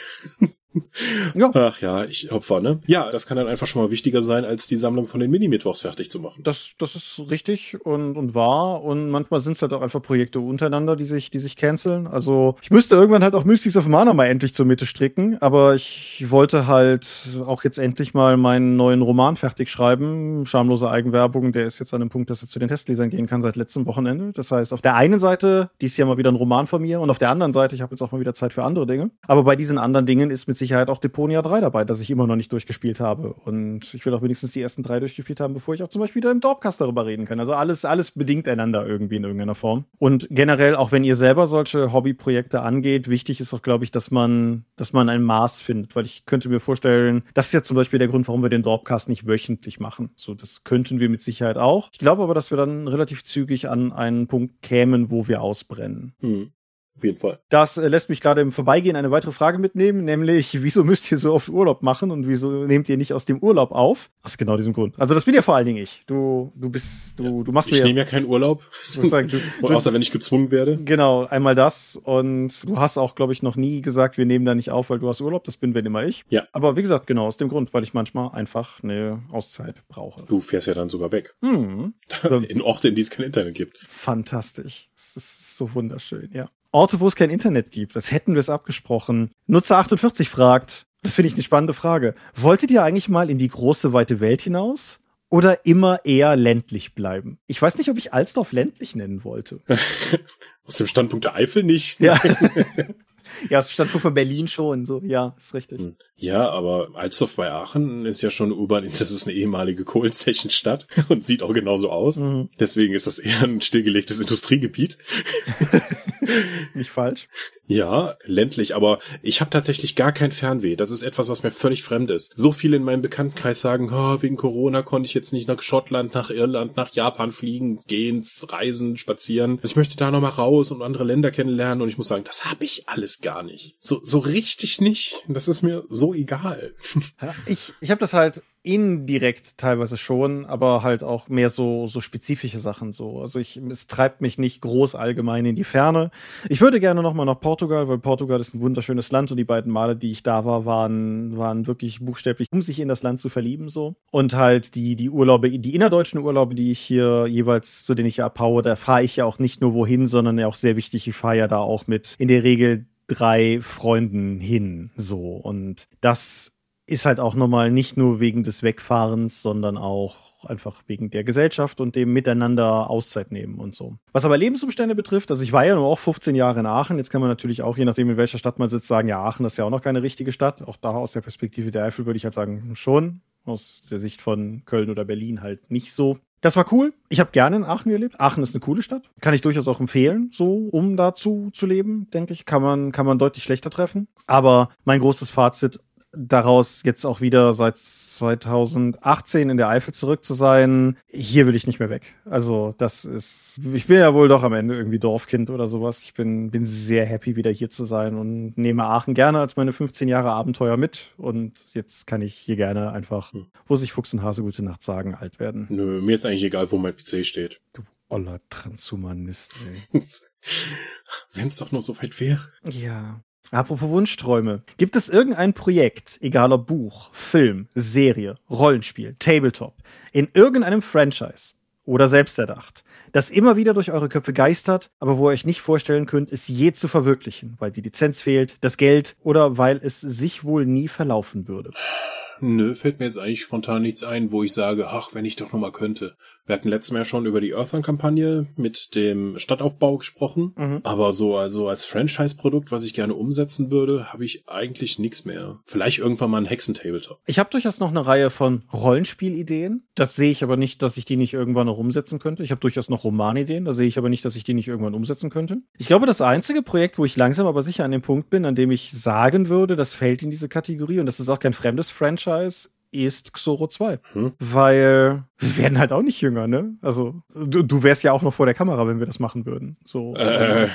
Ja. Ach ja, ich Opfer, ne? Ja, das kann dann einfach schon mal wichtiger sein, als die Sammlung von den Mini-Mittwochs fertig zu machen. Das, das ist richtig und, und wahr. Und manchmal sind es halt auch einfach Projekte untereinander, die sich, die sich canceln. Also ich müsste irgendwann halt auch Mystics of Mana mal endlich zur Mitte stricken, aber ich wollte halt auch jetzt endlich mal meinen neuen Roman fertig schreiben. Schamlose Eigenwerbung, der ist jetzt an dem Punkt, dass er zu den Testlesern gehen kann seit letztem Wochenende. Das heißt, auf der einen Seite, dies Jahr mal wieder ein Roman von mir, und auf der anderen Seite, ich habe jetzt auch mal wieder Zeit für andere Dinge. Aber bei diesen anderen Dingen ist mit Sicherheit auch Deponia drei dabei, das ich immer noch nicht durchgespielt habe. Und ich will auch wenigstens die ersten drei durchgespielt haben, bevor ich auch zum Beispiel wieder im Dorpcast darüber reden kann. Also alles, alles bedingt einander irgendwie in irgendeiner Form. Und generell, auch wenn ihr selber solche Hobbyprojekte angeht, wichtig ist auch, glaube ich, dass man, dass man ein Maß findet. Weil ich könnte mir vorstellen, das ist ja zum Beispiel der Grund, warum wir den Dorpcast nicht wöchentlich machen. So, das könnten wir mit Sicherheit auch. Ich glaube aber, dass wir dann relativ zügig an einen Punkt kämen, wo wir ausbrennen. Hm. Auf jeden Fall. Das äh, lässt mich gerade im Vorbeigehen eine weitere Frage mitnehmen, nämlich, wieso müsst ihr so oft Urlaub machen und wieso nehmt ihr nicht aus dem Urlaub auf? Aus genau diesem Grund. Also das bin ja vor allen Dingen ich. Du, du bist, du, ja, du machst ich mir... Ich nehme ja keinen Urlaub. Sagen, du, du, außer wenn ich gezwungen werde. Genau, einmal das. Und du hast auch, glaube ich, noch nie gesagt, wir nehmen da nicht auf, weil du hast Urlaub. Das bin wenn immer ich. Ja. Aber wie gesagt, genau, aus dem Grund, weil ich manchmal einfach eine Auszeit brauche. Du fährst ja dann sogar weg. Hm. In Orte, in die es kein Internet gibt. Fantastisch. Das ist so wunderschön, ja. Orte, wo es kein Internet gibt. Das hätten wir es abgesprochen. Nutzer achtundvierzig fragt, das finde ich eine spannende Frage. Wolltet ihr eigentlich mal in die große, weite Welt hinaus? Oder immer eher ländlich bleiben? Ich weiß nicht, ob ich Alsdorf ländlich nennen wollte. Aus dem Standpunkt der Eifel nicht. Ja. Ja, aus dem Standpunkt von Berlin schon, so, ja, ist richtig. Ja, aber Alsdorf bei Aachen ist ja schon eine U-Bahn, das ist eine ehemalige Kohlenzechenstadt und sieht auch genauso aus. Mhm. Deswegen ist das eher ein stillgelegtes Industriegebiet. Nicht falsch. Ja, ländlich, aber ich habe tatsächlich gar kein Fernweh. Das ist etwas, was mir völlig fremd ist. So viele in meinem Bekanntenkreis sagen, oh, wegen Corona konnte ich jetzt nicht nach Schottland, nach Irland, nach Japan fliegen, gehen, reisen, spazieren. Ich möchte da nochmal raus und andere Länder kennenlernen und ich muss sagen, das habe ich alles gar nicht. So so richtig nicht. Das ist mir so egal. Ja, ich ich habe das halt indirekt teilweise schon, aber halt auch mehr so so spezifische Sachen so. Also ich es treibt mich nicht groß allgemein in die Ferne. Ich würde gerne noch mal nach Portugal, weil Portugal ist ein wunderschönes Land und die beiden Male, die ich da war, waren waren wirklich buchstäblich, um sich in das Land zu verlieben so. Und halt die die Urlaube, die innerdeutschen Urlaube, die ich hier jeweils, zu denen ich ja abhaue, da fahre ich ja auch nicht nur wohin, sondern ja auch sehr wichtig, ich fahre ja da auch mit in der Regel drei Freunden hin so. Und das ist halt auch nochmal nicht nur wegen des Wegfahrens, sondern auch einfach wegen der Gesellschaft und dem Miteinander Auszeit nehmen und so. Was aber Lebensumstände betrifft, also ich war ja nur auch fünfzehn Jahre in Aachen, jetzt kann man natürlich auch, je nachdem in welcher Stadt man sitzt, sagen, ja, Aachen ist ja auch noch keine richtige Stadt. Auch da aus der Perspektive der Eifel würde ich halt sagen, schon. Aus der Sicht von Köln oder Berlin halt nicht so. Das war cool. Ich habe gerne in Aachen gelebt. Aachen ist eine coole Stadt. Kann ich durchaus auch empfehlen, so um dazu zu leben, denke ich. Kann man, kann man deutlich schlechter treffen. Aber mein großes Fazit daraus, jetzt auch wieder seit zweitausendachtzehn in der Eifel zurück zu sein, hier will ich nicht mehr weg. Also das ist, ich bin ja wohl doch am Ende irgendwie Dorfkind oder sowas. Ich bin, bin sehr happy, wieder hier zu sein und nehme Aachen gerne als meine fünfzehn Jahre Abenteuer mit. Und jetzt kann ich hier gerne einfach, hm. wo sich Fuchs und Hase gute Nacht sagen, alt werden. Nö, mir ist eigentlich egal, wo mein P C steht. Du oller Transhumanist, ey. Wenn's doch nur so weit wäre. Ja. Apropos Wunschträume. Gibt es irgendein Projekt, egal ob Buch, Film, Serie, Rollenspiel, Tabletop, in irgendeinem Franchise oder selbsterdacht, das immer wieder durch eure Köpfe geistert, aber wo ihr euch nicht vorstellen könnt, es je zu verwirklichen, weil die Lizenz fehlt, das Geld oder weil es sich wohl nie verlaufen würde? Nö, fällt mir jetzt eigentlich spontan nichts ein, wo ich sage, ach, wenn ich doch noch mal könnte. Wir hatten letztes Mal ja schon über die Earthbound-Kampagne mit dem Stadtaufbau gesprochen, mhm. aber so also als Franchise-Produkt, was ich gerne umsetzen würde, habe ich eigentlich nichts mehr. Vielleicht irgendwann mal ein Hexen-Tabletop. Ich habe durchaus noch eine Reihe von Rollenspielideen. Das sehe ich aber nicht, dass ich die nicht irgendwann noch umsetzen könnte. Ich habe durchaus noch Romanideen, da sehe ich aber nicht, dass ich die nicht irgendwann umsetzen könnte. Ich glaube, das einzige Projekt, wo ich langsam aber sicher an dem Punkt bin, an dem ich sagen würde, das fällt in diese Kategorie und das ist auch kein fremdes Franchise, ist Xoro zwei. Hm. Weil wir werden halt auch nicht jünger, ne? Also, du, du wärst ja auch noch vor der Kamera, wenn wir das machen würden. So. Äh,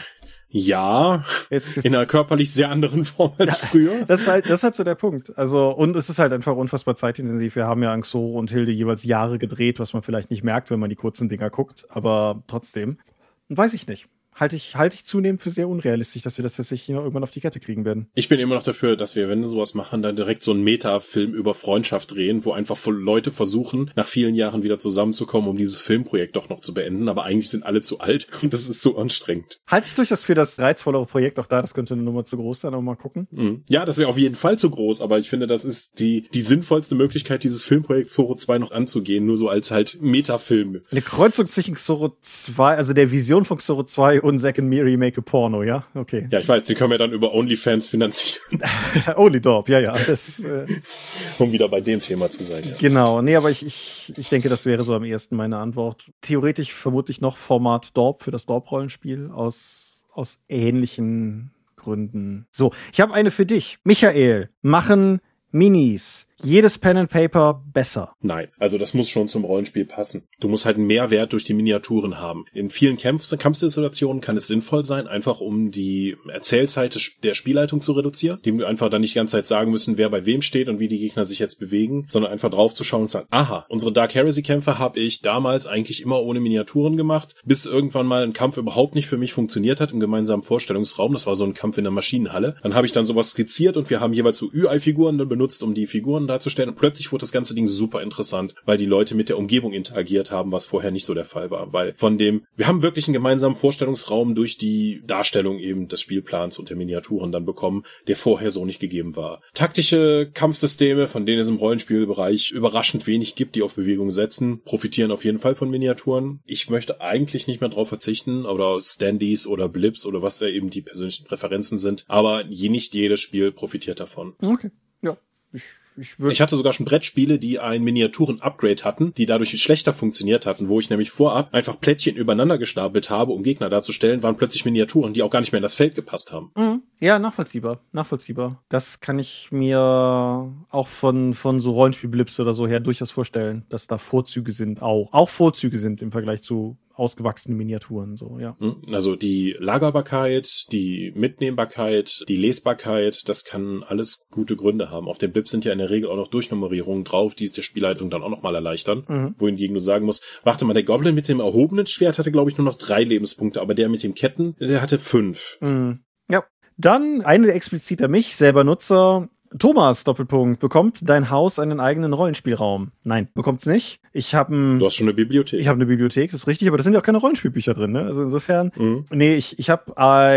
Ja, Jetzt, jetzt, in einer körperlich sehr anderen Form als ja, früher. Das ist halt, das ist halt so der Punkt. Also, und es ist halt einfach unfassbar zeitintensiv. Wir haben ja an Xoro und Hilde jeweils Jahre gedreht, was man vielleicht nicht merkt, wenn man die kurzen Dinger guckt, aber trotzdem. Weiß ich nicht. Halte ich, halte ich zunehmend für sehr unrealistisch, dass wir das tatsächlich noch irgendwann auf die Kette kriegen werden. Ich bin immer noch dafür, dass wir, wenn wir sowas machen, dann direkt so einen Meta-Film über Freundschaft drehen, wo einfach Leute versuchen, nach vielen Jahren wieder zusammenzukommen, um dieses Filmprojekt doch noch zu beenden, aber eigentlich sind alle zu alt und das ist so anstrengend. Halte ich durchaus für das reizvollere Projekt auch da, das könnte eine Nummer zu groß sein, aber mal gucken. Mhm. Ja, das wäre auf jeden Fall zu groß, aber ich finde, das ist die, die sinnvollste Möglichkeit, dieses Filmprojekt Xoro zwei noch anzugehen, nur so als halt Meta-Film. Eine Kreuzung zwischen Xoro zwei, also der Vision von Xoro zwei und Zack and Miri Make a Porno, ja? Okay. Ja, ich weiß, die können wir dann über OnlyFans finanzieren. Only Dorp, ja, ja. Das, äh, um wieder bei dem Thema zu sein, ja. Genau, nee, aber ich, ich, ich denke, das wäre so am ehesten meine Antwort. Theoretisch vermutlich noch Format Dorp für das Dorp-Rollenspiel aus, aus ähnlichen Gründen. So, ich habe eine für dich. Michael, machen Minis jedes Pen and Paper besser? Nein, also das muss schon zum Rollenspiel passen. Du musst halt einen Mehrwert durch die Miniaturen haben. In vielen Kampf- Kampfsituationen kann es sinnvoll sein, einfach um die Erzählzeit der Spielleitung zu reduzieren, die wir einfach dann nicht die ganze Zeit sagen müssen, wer bei wem steht und wie die Gegner sich jetzt bewegen, sondern einfach drauf zu schauen und sagen, aha, unsere Dark Heresy-Kämpfe habe ich damals eigentlich immer ohne Miniaturen gemacht, bis irgendwann mal ein Kampf überhaupt nicht für mich funktioniert hat im gemeinsamen Vorstellungsraum. Das war so ein Kampf in der Maschinenhalle. Dann habe ich dann sowas skizziert und wir haben jeweils so Ü I-Figuren dann benutzt, um die Figuren darzustellen und plötzlich wurde das ganze Ding super interessant, weil die Leute mit der Umgebung interagiert haben, was vorher nicht so der Fall war, weil von dem, wir haben wirklich einen gemeinsamen Vorstellungsraum durch die Darstellung eben des Spielplans und der Miniaturen dann bekommen, der vorher so nicht gegeben war. Taktische Kampfsysteme, von denen es im Rollenspielbereich überraschend wenig gibt, die auf Bewegung setzen, profitieren auf jeden Fall von Miniaturen. Ich möchte eigentlich nicht mehr drauf verzichten, oder Standees oder Blips oder was da eben die persönlichen Präferenzen sind, aber je nicht jedes Spiel profitiert davon. Okay, ja. Ich, ich, würd ich hatte sogar schon Brettspiele, die ein Miniaturen-Upgrade hatten, die dadurch schlechter funktioniert hatten, wo ich nämlich vorab einfach Plättchen übereinander gestapelt habe, um Gegner darzustellen, waren plötzlich Miniaturen, die auch gar nicht mehr in das Feld gepasst haben. Mhm. Ja, nachvollziehbar, nachvollziehbar. Das kann ich mir auch von von so Rollenspielblips oder so her durchaus vorstellen, dass da Vorzüge sind, auch auch Vorzüge sind im Vergleich zu ausgewachsene Miniaturen, so, ja. Also die Lagerbarkeit, die Mitnehmbarkeit, die Lesbarkeit, das kann alles gute Gründe haben. Auf dem Blip sind ja in der Regel auch noch Durchnummerierungen drauf, die es der Spielleitung dann auch nochmal erleichtern. Mhm. Wohingegen du sagen musst, warte mal, der Goblin mit dem erhobenen Schwert hatte, glaube ich, nur noch drei Lebenspunkte, aber der mit dem Ketten, der hatte fünf. Mhm. Ja. Dann eine explizit an mich, selber Nutzer. Thomas, Doppelpunkt, bekommt dein Haus einen eigenen Rollenspielraum? Nein, bekommt's nicht. Ich habe ein... Du hast schon eine Bibliothek. Ich habe eine Bibliothek, das ist richtig, aber das sind ja auch keine Rollenspielbücher drin, ne? Also insofern... Mhm. Nee, ich, ich habe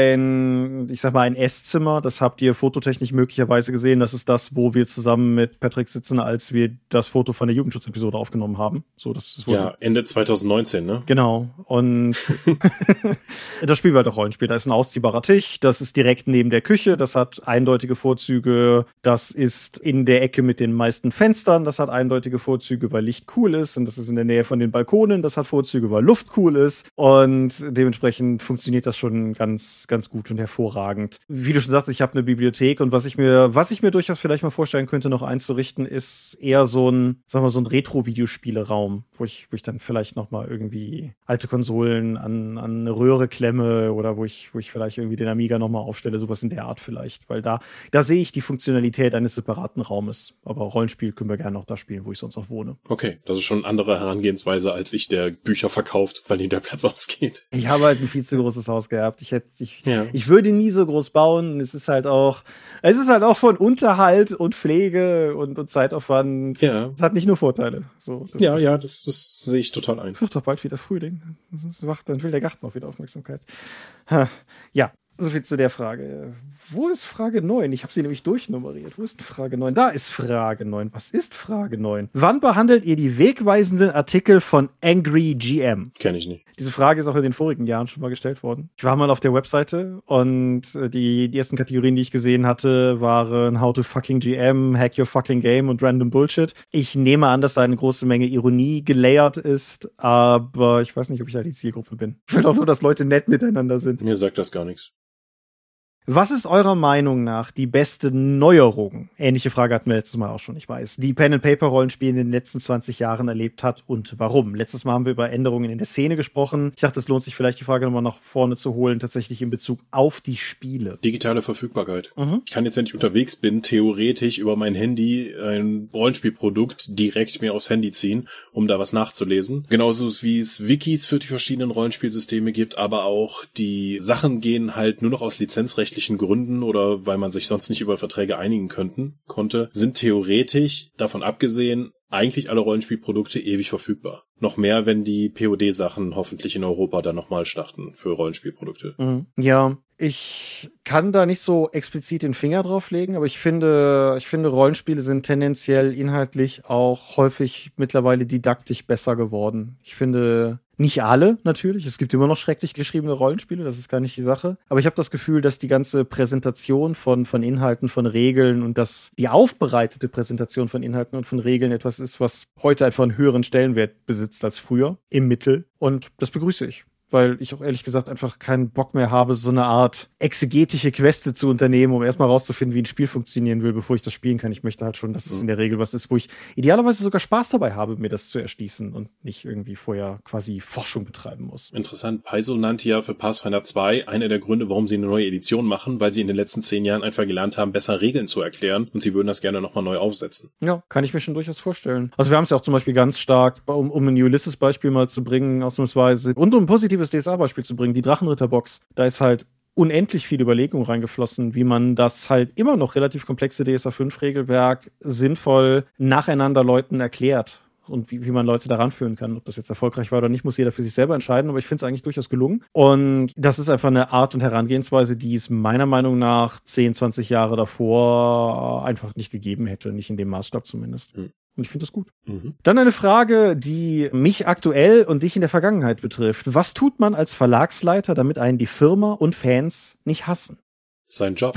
ein, ich sag mal, ein Esszimmer, das habt ihr fototechnisch möglicherweise gesehen. Das ist das, wo wir zusammen mit Patrick sitzen, als wir das Foto von der Jugendschutz-Episode aufgenommen haben. So, das ist ja, Ende zwanzig neunzehn, ne? Genau. Und das Spiel war doch Rollenspiel. Da ist ein ausziehbarer Tisch, das ist direkt neben der Küche, das hat eindeutige Vorzüge. Das ist in der Ecke mit den meisten Fenstern. Das hat eindeutige Vorzüge, weil Licht cool ist. Und das ist in der Nähe von den Balkonen. Das hat Vorzüge, weil Luft cool ist. Und dementsprechend funktioniert das schon ganz, ganz gut und hervorragend. Wie du schon sagst, ich habe eine Bibliothek. Und was ich mir, was ich mir durchaus vielleicht mal vorstellen könnte, noch einzurichten, ist eher so ein, sagen wir, so ein Retro-Videospieleraum, wo ich, wo ich dann vielleicht noch mal irgendwie alte Konsolen an, an eine Röhre klemme oder wo ich, wo ich vielleicht irgendwie den Amiga noch mal aufstelle. Sowas in der Art vielleicht. Weil da, da sehe ich die Funktionalität eines separaten Raumes. Aber Rollenspiel können wir gerne auch da spielen, wo ich sonst auch wohne. Okay, das ist schon eine andere Herangehensweise als ich, der Bücher verkauft, weil ihm der Platz ausgeht. Ich habe halt ein viel zu großes Haus gehabt. Ich hätte, ich, ja. ich würde nie so groß bauen. Es ist halt auch, es ist halt auch von Unterhalt und Pflege und, und Zeitaufwand. Ja. Es hat nicht nur Vorteile. So, das ja, ist, ja, das, das sehe ich total ein. Es wird doch bald wieder Frühling. Das ist wach, dann will der Garten auch wieder Aufmerksamkeit. Ha. Ja. So viel zu der Frage. Wo ist Frage neun? Ich habe sie nämlich durchnummeriert. Wo ist denn Frage neun? Da ist Frage neun. Was ist Frage neun? Wann behandelt ihr die wegweisenden Artikel von Angry G M? Kenn ich nicht. Diese Frage ist auch in den vorigen Jahren schon mal gestellt worden. Ich war mal auf der Webseite und die, die ersten Kategorien, die ich gesehen hatte, waren How to fucking G M, Hack your fucking game und Random Bullshit. Ich nehme an, dass da eine große Menge Ironie gelayert ist, aber ich weiß nicht, ob ich da die Zielgruppe bin. Ich will auch nur, dass Leute nett miteinander sind. Mir sagt das gar nichts. Was ist eurer Meinung nach die beste Neuerung? Ähnliche Frage hatten wir letztes Mal auch schon, ich weiß. Die Pen-and-Paper-Rollenspiele in den letzten zwanzig Jahren erlebt hat und warum? Letztes Mal haben wir über Änderungen in der Szene gesprochen. Ich dachte, es lohnt sich vielleicht, die Frage nochmal nach vorne zu holen, tatsächlich in Bezug auf die Spiele. Digitale Verfügbarkeit. Mhm. Ich kann jetzt, wenn ich unterwegs bin, theoretisch über mein Handy ein Rollenspielprodukt direkt mir aufs Handy ziehen, um da was nachzulesen. Genauso wie es Wikis für die verschiedenen Rollenspielsysteme gibt, aber auch die Sachen gehen halt nur noch aus Lizenzrecht Gründen oder weil man sich sonst nicht über Verträge einigen könnten, konnte, sind theoretisch, davon abgesehen, eigentlich alle Rollenspielprodukte ewig verfügbar. Noch mehr, wenn die P O D-Sachen hoffentlich in Europa dann nochmal starten für Rollenspielprodukte. Mhm. Ja, ich kann da nicht so explizit den Finger drauf legen, aber ich finde, ich finde, Rollenspiele sind tendenziell inhaltlich auch häufig mittlerweile didaktisch besser geworden. Ich finde, nicht alle natürlich, es gibt immer noch schrecklich geschriebene Rollenspiele, das ist gar nicht die Sache. Aber ich habe das Gefühl, dass die ganze Präsentation von, von Inhalten, von Regeln und dass die aufbereitete Präsentation von Inhalten und von Regeln etwas ist, was heute einfach einen höheren Stellenwert besitzt als früher, im Mittel. Und das begrüße ich. Weil ich auch ehrlich gesagt einfach keinen Bock mehr habe, so eine Art exegetische Queste zu unternehmen, um erstmal rauszufinden, wie ein Spiel funktionieren will, bevor ich das spielen kann. Ich möchte halt schon, dass es in der Regel was ist, wo ich idealerweise sogar Spaß dabei habe, mir das zu erschließen und nicht irgendwie vorher quasi Forschung betreiben muss. Interessant. Paizo nannte ja für Pathfinder zwei einer der Gründe, warum sie eine neue Edition machen, weil sie in den letzten zehn Jahren einfach gelernt haben, besser Regeln zu erklären und sie würden das gerne nochmal neu aufsetzen. Ja, kann ich mir schon durchaus vorstellen. Also wir haben es ja auch zum Beispiel ganz stark, um, um ein Ulysses-Beispiel mal zu bringen, ausnahmsweise, und um ein positives D S A-Beispiel zu bringen, die Drachenritterbox. Da ist halt unendlich viel Überlegung reingeflossen, wie man das halt immer noch relativ komplexe D S A fünf Regelwerk sinnvoll nacheinander Leuten erklärt. Und wie, wie man Leute daran führen kann. Ob das jetzt erfolgreich war oder nicht, muss jeder für sich selber entscheiden. Aber ich finde es eigentlich durchaus gelungen. Und das ist einfach eine Art und Herangehensweise, die es meiner Meinung nach zehn, zwanzig Jahre davor einfach nicht gegeben hätte. Nicht in dem Maßstab zumindest. Mhm. Und ich finde das gut. Mhm. Dann eine Frage, die mich aktuell und dich in der Vergangenheit betrifft. Was tut man als Verlagsleiter, damit einen die Firma und Fans nicht hassen? Sein Job.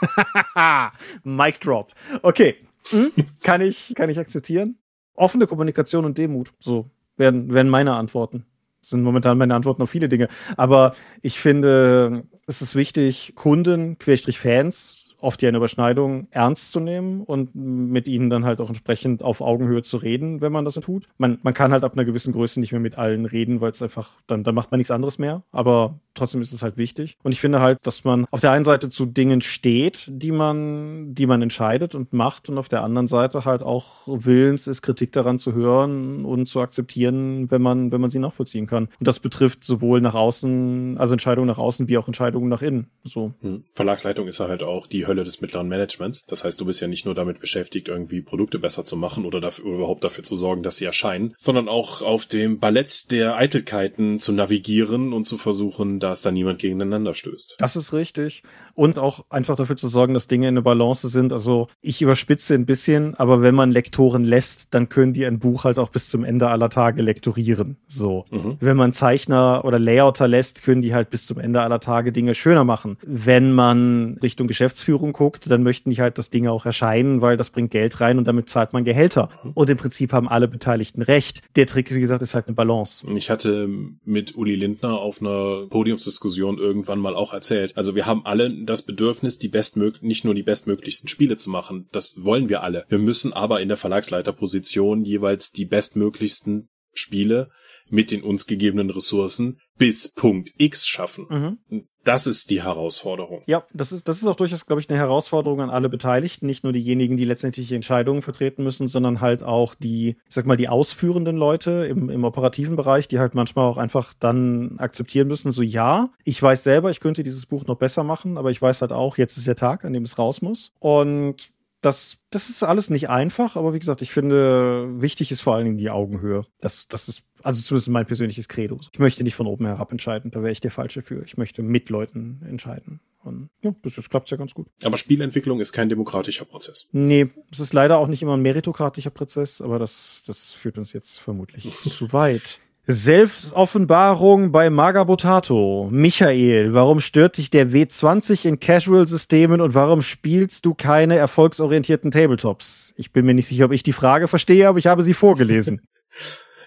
Mic drop. Okay. Hm? Kann ich, kann ich akzeptieren. Offene Kommunikation und Demut. So werden, werden meine Antworten. Das sind momentan meine Antworten auf viele Dinge. Aber ich finde, es ist wichtig, Kunden, Querstrich Fans, oft ja eine Überschneidung, ernst zu nehmen und mit ihnen dann halt auch entsprechend auf Augenhöhe zu reden, wenn man das tut. Man, man kann halt ab einer gewissen Größe nicht mehr mit allen reden, weil es einfach, dann, dann macht man nichts anderes mehr. Aber trotzdem ist es halt wichtig. Und ich finde halt, dass man auf der einen Seite zu Dingen steht, die man, die man entscheidet und macht, und auf der anderen Seite halt auch willens ist, Kritik daran zu hören und zu akzeptieren, wenn man, wenn man sie nachvollziehen kann. Und das betrifft sowohl nach außen, also Entscheidungen nach außen, wie auch Entscheidungen nach innen. So. Hm. Verlagsleitung ist ja halt auch die Hölle des mittleren Managements. Das heißt, du bist ja nicht nur damit beschäftigt, irgendwie Produkte besser zu machen oder, dafür, oder überhaupt dafür zu sorgen, dass sie erscheinen, sondern auch auf dem Ballett der Eitelkeiten zu navigieren und zu versuchen, dass da niemand gegeneinander stößt. Das ist richtig. Und auch einfach dafür zu sorgen, dass Dinge in der Balance sind. Also ich überspitze ein bisschen, aber wenn man Lektoren lässt, dann können die ein Buch halt auch bis zum Ende aller Tage lektorieren. So. Mhm. Wenn man Zeichner oder Layouter lässt, können die halt bis zum Ende aller Tage Dinge schöner machen. Wenn man Richtung Geschäftsführung guckt, dann möchten die halt, dass Dinge auch erscheinen, weil das bringt Geld rein und damit zahlt man Gehälter. Und im Prinzip haben alle Beteiligten recht. Der Trick, wie gesagt, ist halt eine Balance. Ich hatte mit Uli Lindner auf einer Podiumsdiskussion irgendwann mal auch erzählt. Also wir haben alle das Bedürfnis, die bestmög- nicht nur die bestmöglichsten Spiele zu machen. Das wollen wir alle. Wir müssen aber in der Verlagsleiterposition jeweils die bestmöglichsten Spiele mit den uns gegebenen Ressourcen bis Punkt X schaffen. Mhm. Das ist die Herausforderung. Ja, das ist, das ist auch durchaus, glaube ich, eine Herausforderung an alle Beteiligten. Nicht nur diejenigen, die letztendlich die Entscheidungen vertreten müssen, sondern halt auch die, ich sag mal, die ausführenden Leute im, im operativen Bereich, die halt manchmal auch einfach dann akzeptieren müssen, so ja, ich weiß selber, ich könnte dieses Buch noch besser machen, aber ich weiß halt auch, jetzt ist der Tag, an dem es raus muss. Und Das, das ist alles nicht einfach, aber wie gesagt, ich finde, wichtig ist vor allen Dingen die Augenhöhe. Das, das ist, also zumindest mein persönliches Credo. Ich möchte nicht von oben herab entscheiden, da wäre ich der Falsche für. Ich möchte mit Leuten entscheiden. Und ja, bis jetzt klappt es ja ganz gut. Aber Spielentwicklung ist kein demokratischer Prozess. Nee, es ist leider auch nicht immer ein meritokratischer Prozess, aber das, das führt uns jetzt vermutlich zu weit. Selbstoffenbarung bei Magabotato. Michael, warum stört dich der W zwanzig in Casual-Systemen und warum spielst du keine erfolgsorientierten Tabletops? Ich bin mir nicht sicher, ob ich die Frage verstehe, aber ich habe sie vorgelesen.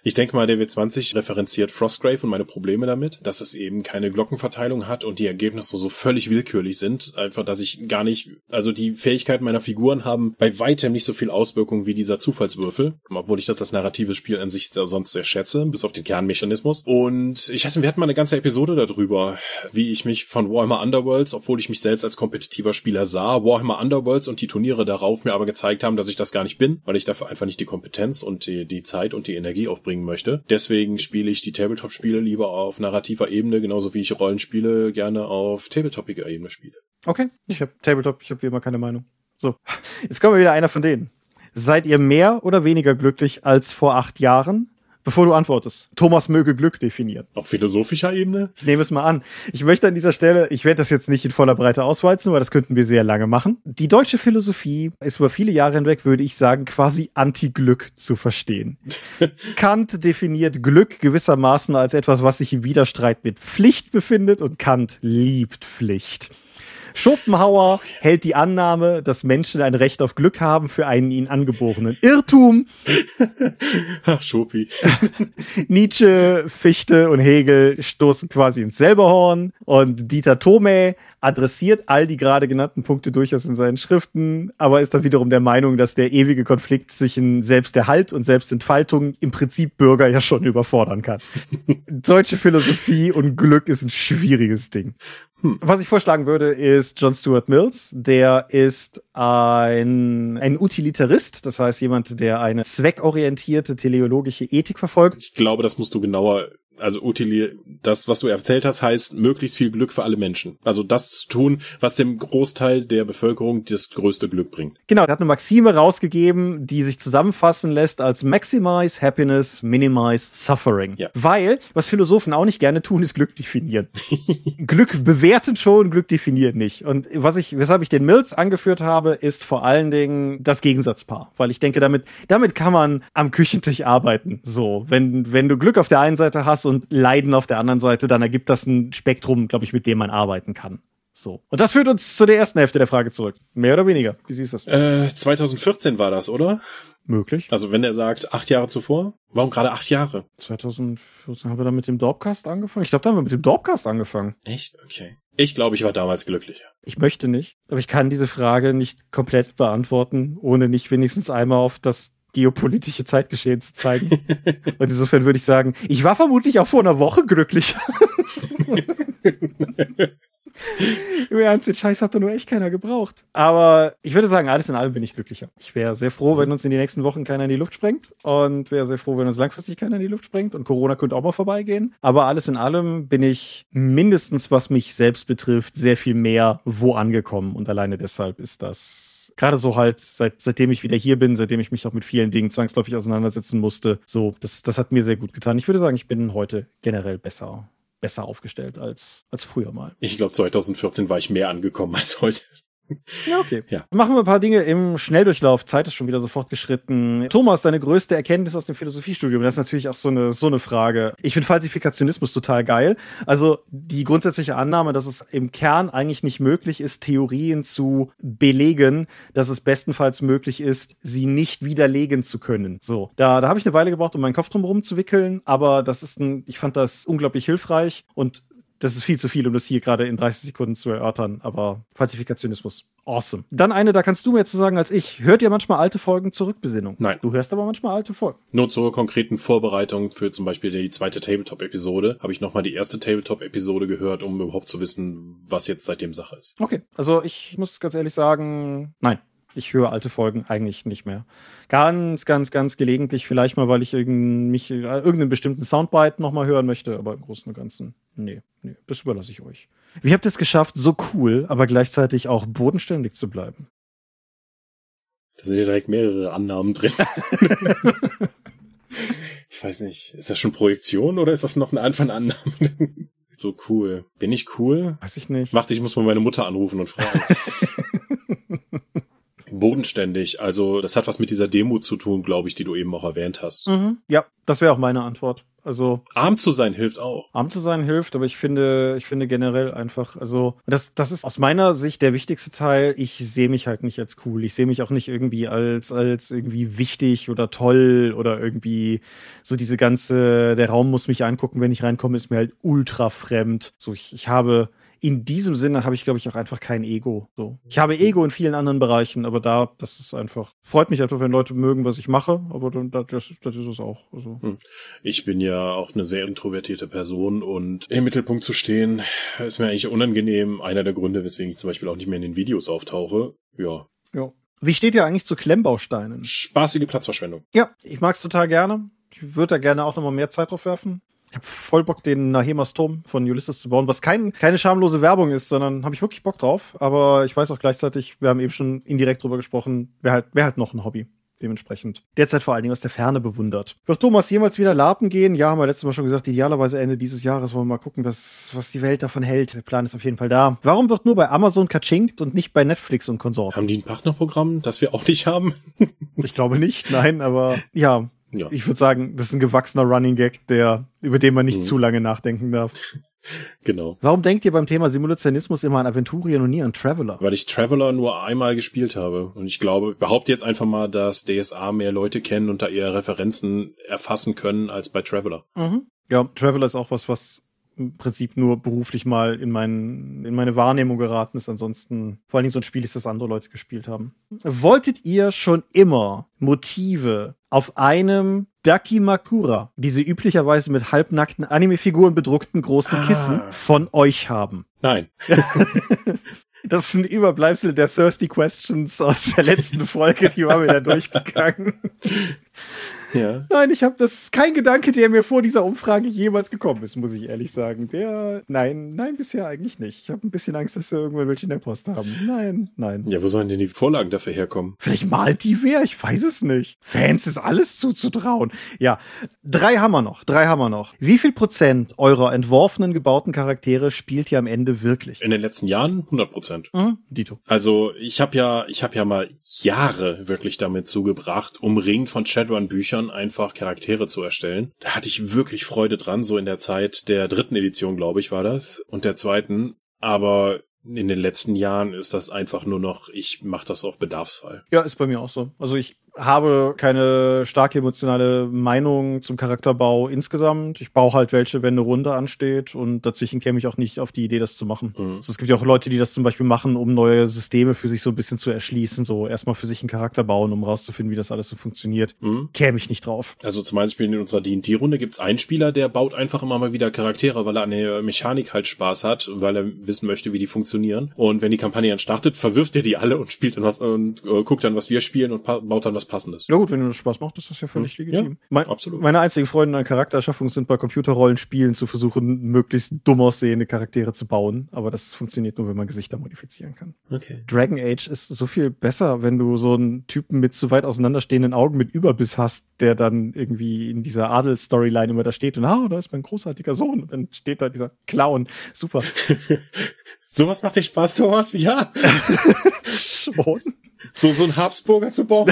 Ich denke mal, der W zwanzig referenziert Frostgrave und meine Probleme damit, dass es eben keine Glockenverteilung hat und die Ergebnisse so völlig willkürlich sind. Einfach, dass ich gar nicht, also die Fähigkeiten meiner Figuren haben bei weitem nicht so viel Auswirkung wie dieser Zufallswürfel, obwohl ich das als narratives Spiel an sich sonst sehr schätze, bis auf den Kernmechanismus. Und ich hatte, wir hatten mal eine ganze Episode darüber, wie ich mich von Warhammer Underworlds, obwohl ich mich selbst als kompetitiver Spieler sah, Warhammer Underworlds und die Turniere darauf mir aber gezeigt haben, dass ich das gar nicht bin, weil ich dafür einfach nicht die Kompetenz und die, die Zeit und die Energie aufbringen möchte. Deswegen spiele ich die Tabletop-Spiele lieber auf narrativer Ebene, genauso wie ich Rollenspiele gerne auf tabletopiger Ebene spiele. Okay, ich habe Tabletop, ich habe wie immer keine Meinung. So, jetzt kommen wir wieder einer von denen. Seid ihr mehr oder weniger glücklich als vor acht Jahren? Bevor du antwortest, Thomas möge Glück definieren. Auf philosophischer Ebene? Ich nehme es mal an. Ich möchte an dieser Stelle, ich werde das jetzt nicht in voller Breite auswalzen, weil das könnten wir sehr lange machen. Die deutsche Philosophie ist über viele Jahre hinweg, würde ich sagen, quasi Anti-Glück zu verstehen. Kant definiert Glück gewissermaßen als etwas, was sich im Widerstreit mit Pflicht befindet, und Kant liebt Pflicht. Schopenhauer hält die Annahme, dass Menschen ein Recht auf Glück haben, für einen ihnen angeborenen Irrtum. Ach, Schopi. Nietzsche, Fichte und Hegel stoßen quasi ins selbe Horn. Und Dieter Thomae adressiert all die gerade genannten Punkte durchaus in seinen Schriften, aber ist dann wiederum der Meinung, dass der ewige Konflikt zwischen Selbsterhalt und Selbstentfaltung im Prinzip Bürger ja schon überfordern kann. Deutsche Philosophie und Glück ist ein schwieriges Ding. Hm. Was ich vorschlagen würde, ist John Stuart Mills. Der ist ein, ein Utilitarist, das heißt jemand, der eine zweckorientierte teleologische Ethik verfolgt. Ich glaube, das musst du genauer, also utili, das, was du erzählt hast, heißt möglichst viel Glück für alle Menschen. Also das zu tun, was dem Großteil der Bevölkerung das größte Glück bringt. Genau, er hat eine Maxime rausgegeben, die sich zusammenfassen lässt als Maximize Happiness, Minimize Suffering. Ja. Weil, was Philosophen auch nicht gerne tun, ist Glück definieren. Glück bewerten schon, Glück definieren nicht. Und was ich, weshalb ich den Mills angeführt habe, ist vor allen Dingen das Gegensatzpaar. Weil ich denke, damit, damit kann man am Küchentisch arbeiten. So, wenn, wenn du Glück auf der einen Seite hast und Leiden auf der anderen Seite, dann ergibt das ein Spektrum, glaube ich, mit dem man arbeiten kann. So. Und das führt uns zu der ersten Hälfte der Frage zurück. Mehr oder weniger? Wie siehst du das? Äh, zwanzig vierzehn war das, oder? Möglich. Also wenn er sagt, acht Jahre zuvor, warum gerade acht Jahre? zwanzig vierzehn haben wir dann mit dem Dorpcast angefangen? Ich glaube, da haben wir mit dem Dorpcast angefangen. Echt? Okay. Ich glaube, ich war damals glücklicher. Ich möchte nicht, aber ich kann diese Frage nicht komplett beantworten, ohne nicht wenigstens einmal auf das geopolitische Zeitgeschehen zu zeigen. Und insofern würde ich sagen, ich war vermutlich auch vor einer Woche glücklicher. Im Ernst, den Scheiß hat da nur echt keiner gebraucht. Aber ich würde sagen, alles in allem bin ich glücklicher. Ich wäre sehr froh, wenn uns in den nächsten Wochen keiner in die Luft sprengt. Und wäre sehr froh, wenn uns langfristig keiner in die Luft sprengt. Und Corona könnte auch mal vorbeigehen. Aber alles in allem bin ich mindestens, was mich selbst betrifft, sehr viel mehr wo angekommen. Und alleine deshalb ist das gerade so halt, seit, seitdem ich wieder hier bin, seitdem ich mich auch mit vielen Dingen zwangsläufig auseinandersetzen musste, so, das, das hat mir sehr gut getan. Ich würde sagen, ich bin heute generell besser. besser aufgestellt als, als früher mal. Ich glaube, zwanzig vierzehn war ich mehr angekommen als heute. Ja, okay. Ja. Machen wir ein paar Dinge im Schnelldurchlauf. Zeit ist schon wieder so fortgeschritten. Thomas, deine größte Erkenntnis aus dem Philosophiestudium? Das ist natürlich auch so eine, so eine Frage. Ich finde Falsifikationismus total geil. Also die grundsätzliche Annahme, dass es im Kern eigentlich nicht möglich ist, Theorien zu belegen, dass es bestenfalls möglich ist, sie nicht widerlegen zu können. So, da, da habe ich eine Weile gebraucht, um meinen Kopf drum rumzuwickeln, aber das ist ein, ich fand das unglaublich hilfreich und das ist viel zu viel, um das hier gerade in dreißig Sekunden zu erörtern, aber Falsifikationismus, awesome. Dann eine, da kannst du mir jetzt sagen als ich. Hört ihr manchmal alte Folgen zur Rückbesinnung? Nein. Du hörst aber manchmal alte Folgen. Nur zur konkreten Vorbereitung für zum Beispiel die zweite Tabletop-Episode habe ich nochmal die erste Tabletop-Episode gehört, um überhaupt zu wissen, was jetzt seitdem Sache ist. Okay, also ich muss ganz ehrlich sagen, nein. Ich höre alte Folgen eigentlich nicht mehr. Ganz, ganz, ganz gelegentlich, vielleicht mal, weil ich irgendeinen, mich, irgendeinen bestimmten Soundbite nochmal hören möchte, aber im Großen und Ganzen, nee, nee, das überlasse ich euch. Wie habt ihr es geschafft, so cool, aber gleichzeitig auch bodenständig zu bleiben? Da sind ja direkt mehrere Annahmen drin. Ich weiß nicht, ist das schon Projektion oder ist das noch eine Anfang Annahme? So cool. Bin ich cool? Weiß ich nicht. Warte, ich muss mal meine Mutter anrufen und fragen. bodenständig. Also das hat was mit dieser Demut zu tun, glaube ich, die du eben auch erwähnt hast. Mhm. Ja, das wäre auch meine Antwort. Also arm zu sein hilft auch. Arm zu sein hilft, aber ich finde, ich finde generell einfach, also das, das ist aus meiner Sicht der wichtigste Teil. Ich sehe mich halt nicht als cool. Ich sehe mich auch nicht irgendwie als als irgendwie wichtig oder toll oder irgendwie so diese ganze, der Raum muss mich angucken, wenn ich reinkomme, ist mir halt ultra fremd. So, ich, ich habe in diesem Sinne habe ich, glaube ich, auch einfach kein Ego. So. Ich habe Ego in vielen anderen Bereichen, aber da, das ist einfach, freut mich einfach, wenn Leute mögen, was ich mache, aber dann, das, das ist es auch. Also. Ich bin ja auch eine sehr introvertierte Person und im Mittelpunkt zu stehen, ist mir eigentlich unangenehm. Einer der Gründe, weswegen ich zum Beispiel auch nicht mehr in den Videos auftauche. Ja. Ja. Wie steht ihr eigentlich zu Klemmbausteinen? Spaßige Platzverschwendung. Ja, ich mag's total gerne. Ich würde da gerne auch nochmal mehr Zeit drauf werfen. Ich habe voll Bock, den Nahemas Turm von Ulysses zu bauen, was kein, keine schamlose Werbung ist, sondern habe ich wirklich Bock drauf. Aber ich weiß auch gleichzeitig, wir haben eben schon indirekt drüber gesprochen, wäre halt, wär halt noch ein Hobby. Dementsprechend. Derzeit vor allen Dingen aus der Ferne bewundert. Wird Thomas jemals wieder Lapen gehen? Ja, haben wir letztes Mal schon gesagt, idealerweise Ende dieses Jahres. Wollen wir mal gucken, was, was die Welt davon hält. Der Plan ist auf jeden Fall da. Warum wird nur bei Amazon kachinkt und nicht bei Netflix und Konsorten? Haben die ein Partnerprogramm, das wir auch nicht haben? Ich glaube nicht, nein, aber ja. Ja. Ich würde sagen, das ist ein gewachsener Running Gag, der, über den man nicht mhm. zu lange nachdenken darf. Genau. Warum denkt ihr beim Thema Simulationismus immer an Aventurien und nie an Traveler? Weil ich Traveler nur einmal gespielt habe. Und ich glaube, behaupte jetzt einfach mal, dass D S A mehr Leute kennen und da eher Referenzen erfassen können als bei Traveler. Mhm. Ja, Traveler ist auch was, was im Prinzip nur beruflich mal in, mein, in meine Wahrnehmung geraten ist. Ansonsten vor allen Dingen so ein Spiel ist, das andere Leute gespielt haben. Wolltet ihr schon immer Motive auf einem Dakimakura, diese üblicherweise mit halbnackten Anime-Figuren bedruckten großen ah. Kissen, von euch haben? Nein. Das ist ein Überbleibsel der Thirsty Questions aus der letzten Folge, die war mir da durchgegangen. Ja. Nein, ich habe, das ist kein Gedanke, der mir vor dieser Umfrage jemals gekommen ist, muss ich ehrlich sagen. Der, nein, nein, bisher eigentlich nicht. Ich habe ein bisschen Angst, dass wir irgendwann welche in der Post haben. Nein, nein. Ja, wo sollen denn die Vorlagen dafür herkommen? Vielleicht malt die wer, ich weiß es nicht. Fans ist alles zuzutrauen. Ja, drei haben wir noch, drei haben wir noch. Wie viel Prozent eurer entworfenen, gebauten Charaktere spielt ihr am Ende wirklich? In den letzten Jahren hundert Prozent. Mhm, Dito. Also ich habe ja, ich habe ja mal Jahre wirklich damit zugebracht, umringt von Shadowrun-Büchern einfach Charaktere zu erstellen. Da hatte ich wirklich Freude dran, so in der Zeit der dritten Edition, glaube ich, war das, und der zweiten. Aber in den letzten Jahren ist das einfach nur noch, ich mache das auf Bedarfsfall. Ja, ist bei mir auch so. Also ich habe keine starke emotionale Meinung zum Charakterbau insgesamt. Ich baue halt welche, wenn eine Runde ansteht, und dazwischen käme ich auch nicht auf die Idee, das zu machen. Mhm. Also es gibt ja auch Leute, die das zum Beispiel machen, um neue Systeme für sich so ein bisschen zu erschließen, so erstmal für sich einen Charakter bauen, um rauszufinden, wie das alles so funktioniert. Mhm. Käme ich nicht drauf. Also zum Beispiel in unserer D und D-Runde gibt's einen Spieler, der baut einfach immer mal wieder Charaktere, weil er an der Mechanik halt Spaß hat, weil er wissen möchte, wie die funktionieren. Und wenn die Kampagne dann startet, verwirft er die alle und spielt dann was und äh, guckt dann, was wir spielen, und pa- baut dann was Passendes. Ja gut, wenn dir das Spaß macht, ist das ja völlig ja, legitim. Ja, mein, absolut. Meine einzigen Freunde an Charaktererschaffung sind bei Computerrollenspielen zu versuchen, möglichst dumm aussehende Charaktere zu bauen. Aber das funktioniert nur, wenn man Gesichter modifizieren kann. Okay. Dragon Age ist so viel besser, wenn du so einen Typen mit zu weit auseinanderstehenden Augen mit Überbiss hast, der dann irgendwie in dieser Adel-Storyline immer da steht und, ah, da ist mein großartiger Sohn. Und dann steht da dieser Clown. Super. Sowas macht dir Spaß, Thomas? Ja. Schon. So, so ein Habsburger zu bauen.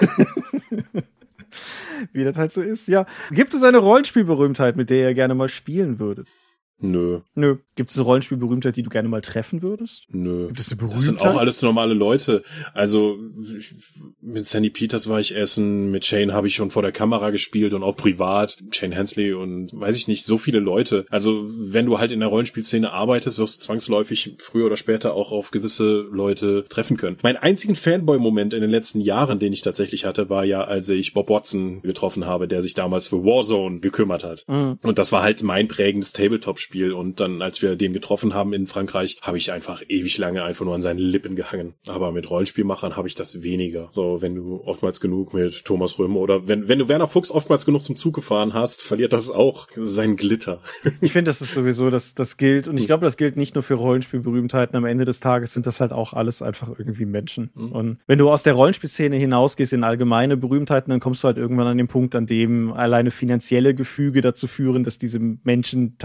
Wie das halt so ist, ja. Gibt es eine Rollenspielberühmtheit, mit der ihr gerne mal spielen würdet? Nö. Nö. Gibt es eine Rollenspielberühmtheit, die du gerne mal treffen würdest? Nö. Gibt es eine Berühmtheit? Das sind auch alles normale Leute. Also mit Sandy Peters war ich essen, mit Shane habe ich schon vor der Kamera gespielt und auch privat. Shane Hensley und weiß ich nicht, so viele Leute. Also wenn du halt in der Rollenspielszene arbeitest, wirst du zwangsläufig früher oder später auch auf gewisse Leute treffen können. Mein einzigen Fanboy-Moment in den letzten Jahren, den ich tatsächlich hatte, war ja, als ich Bob Watson getroffen habe, der sich damals für Warzone gekümmert hat. Mhm. Und das war halt mein prägendes Tabletop-Spiel. Und dann, als wir den getroffen haben in Frankreich, habe ich einfach ewig lange einfach nur an seinen Lippen gehangen. Aber mit Rollenspielmachern habe ich das weniger. So, wenn du oftmals genug mit Thomas Römer oder wenn wenn du Werner Fuchs oftmals genug zum Zug gefahren hast, verliert das auch seinen Glitter. Ich finde, das ist sowieso, das, das gilt. Und ich glaube, das gilt nicht nur für Rollenspielberühmtheiten. Am Ende des Tages sind das halt auch alles einfach irgendwie Menschen. Mhm. Und wenn du aus der Rollenspielszene hinausgehst in allgemeine Berühmtheiten, dann kommst du halt irgendwann an den Punkt, an dem alleine finanzielle Gefüge dazu führen, dass diese Menschen Teile des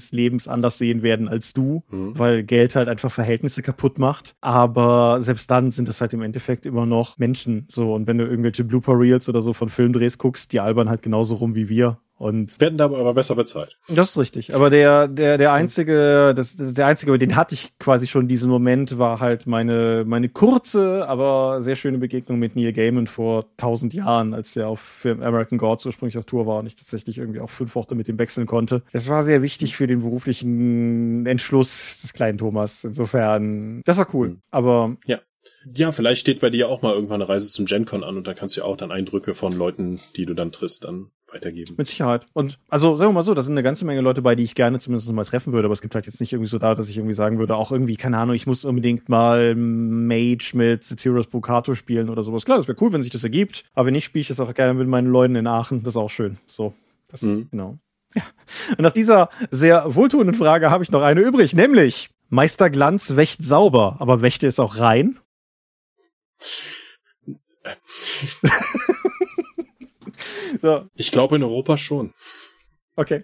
des Lebens anders sehen werden als du, Mhm. weil Geld halt einfach Verhältnisse kaputt macht. Aber selbst dann sind das halt im Endeffekt immer noch Menschen. So, und wenn du irgendwelche Blooper-Reels oder so von Filmdrehs guckst, die albern halt genauso rum wie wir. Und Werden da aber besser bezahlt. das ist richtig. Aber der, der, der einzige, das, das, der einzige, den hatte ich quasi schon diesen Moment, war halt meine, meine kurze, aber sehr schöne Begegnung mit Neil Gaiman vor tausend Jahren, als er auf Film American Gods ursprünglich auf Tour war und ich tatsächlich irgendwie auch fünf Worte mit ihm wechseln konnte. Das war sehr wichtig für den beruflichen Entschluss des kleinen Thomas. Insofern, das war cool. Mhm. Aber Ja. Ja, vielleicht steht bei dir auch mal irgendwann eine Reise zum GenCon an und dann kannst du ja auch dann Eindrücke von Leuten, die du dann triffst, dann weitergeben. mit Sicherheit. Und also sagen wir mal so, da sind eine ganze Menge Leute bei, die ich gerne zumindest mal treffen würde, aber es gibt halt jetzt nicht irgendwie so da, dass ich irgendwie sagen würde, auch irgendwie, keine Ahnung, ich muss unbedingt mal Mage mit Satiros Brocato spielen oder sowas. Klar, das wäre cool, wenn sich das ergibt, aber wenn nicht, spiele ich das auch gerne mit meinen Leuten in Aachen. Das ist auch schön. So, das, Mhm. genau. Ja. Und nach dieser sehr wohltuenden Frage habe ich noch eine übrig, nämlich Meister Glanz wächt sauber, aber wächte es auch rein? So, Ich glaube in Europa schon. okay.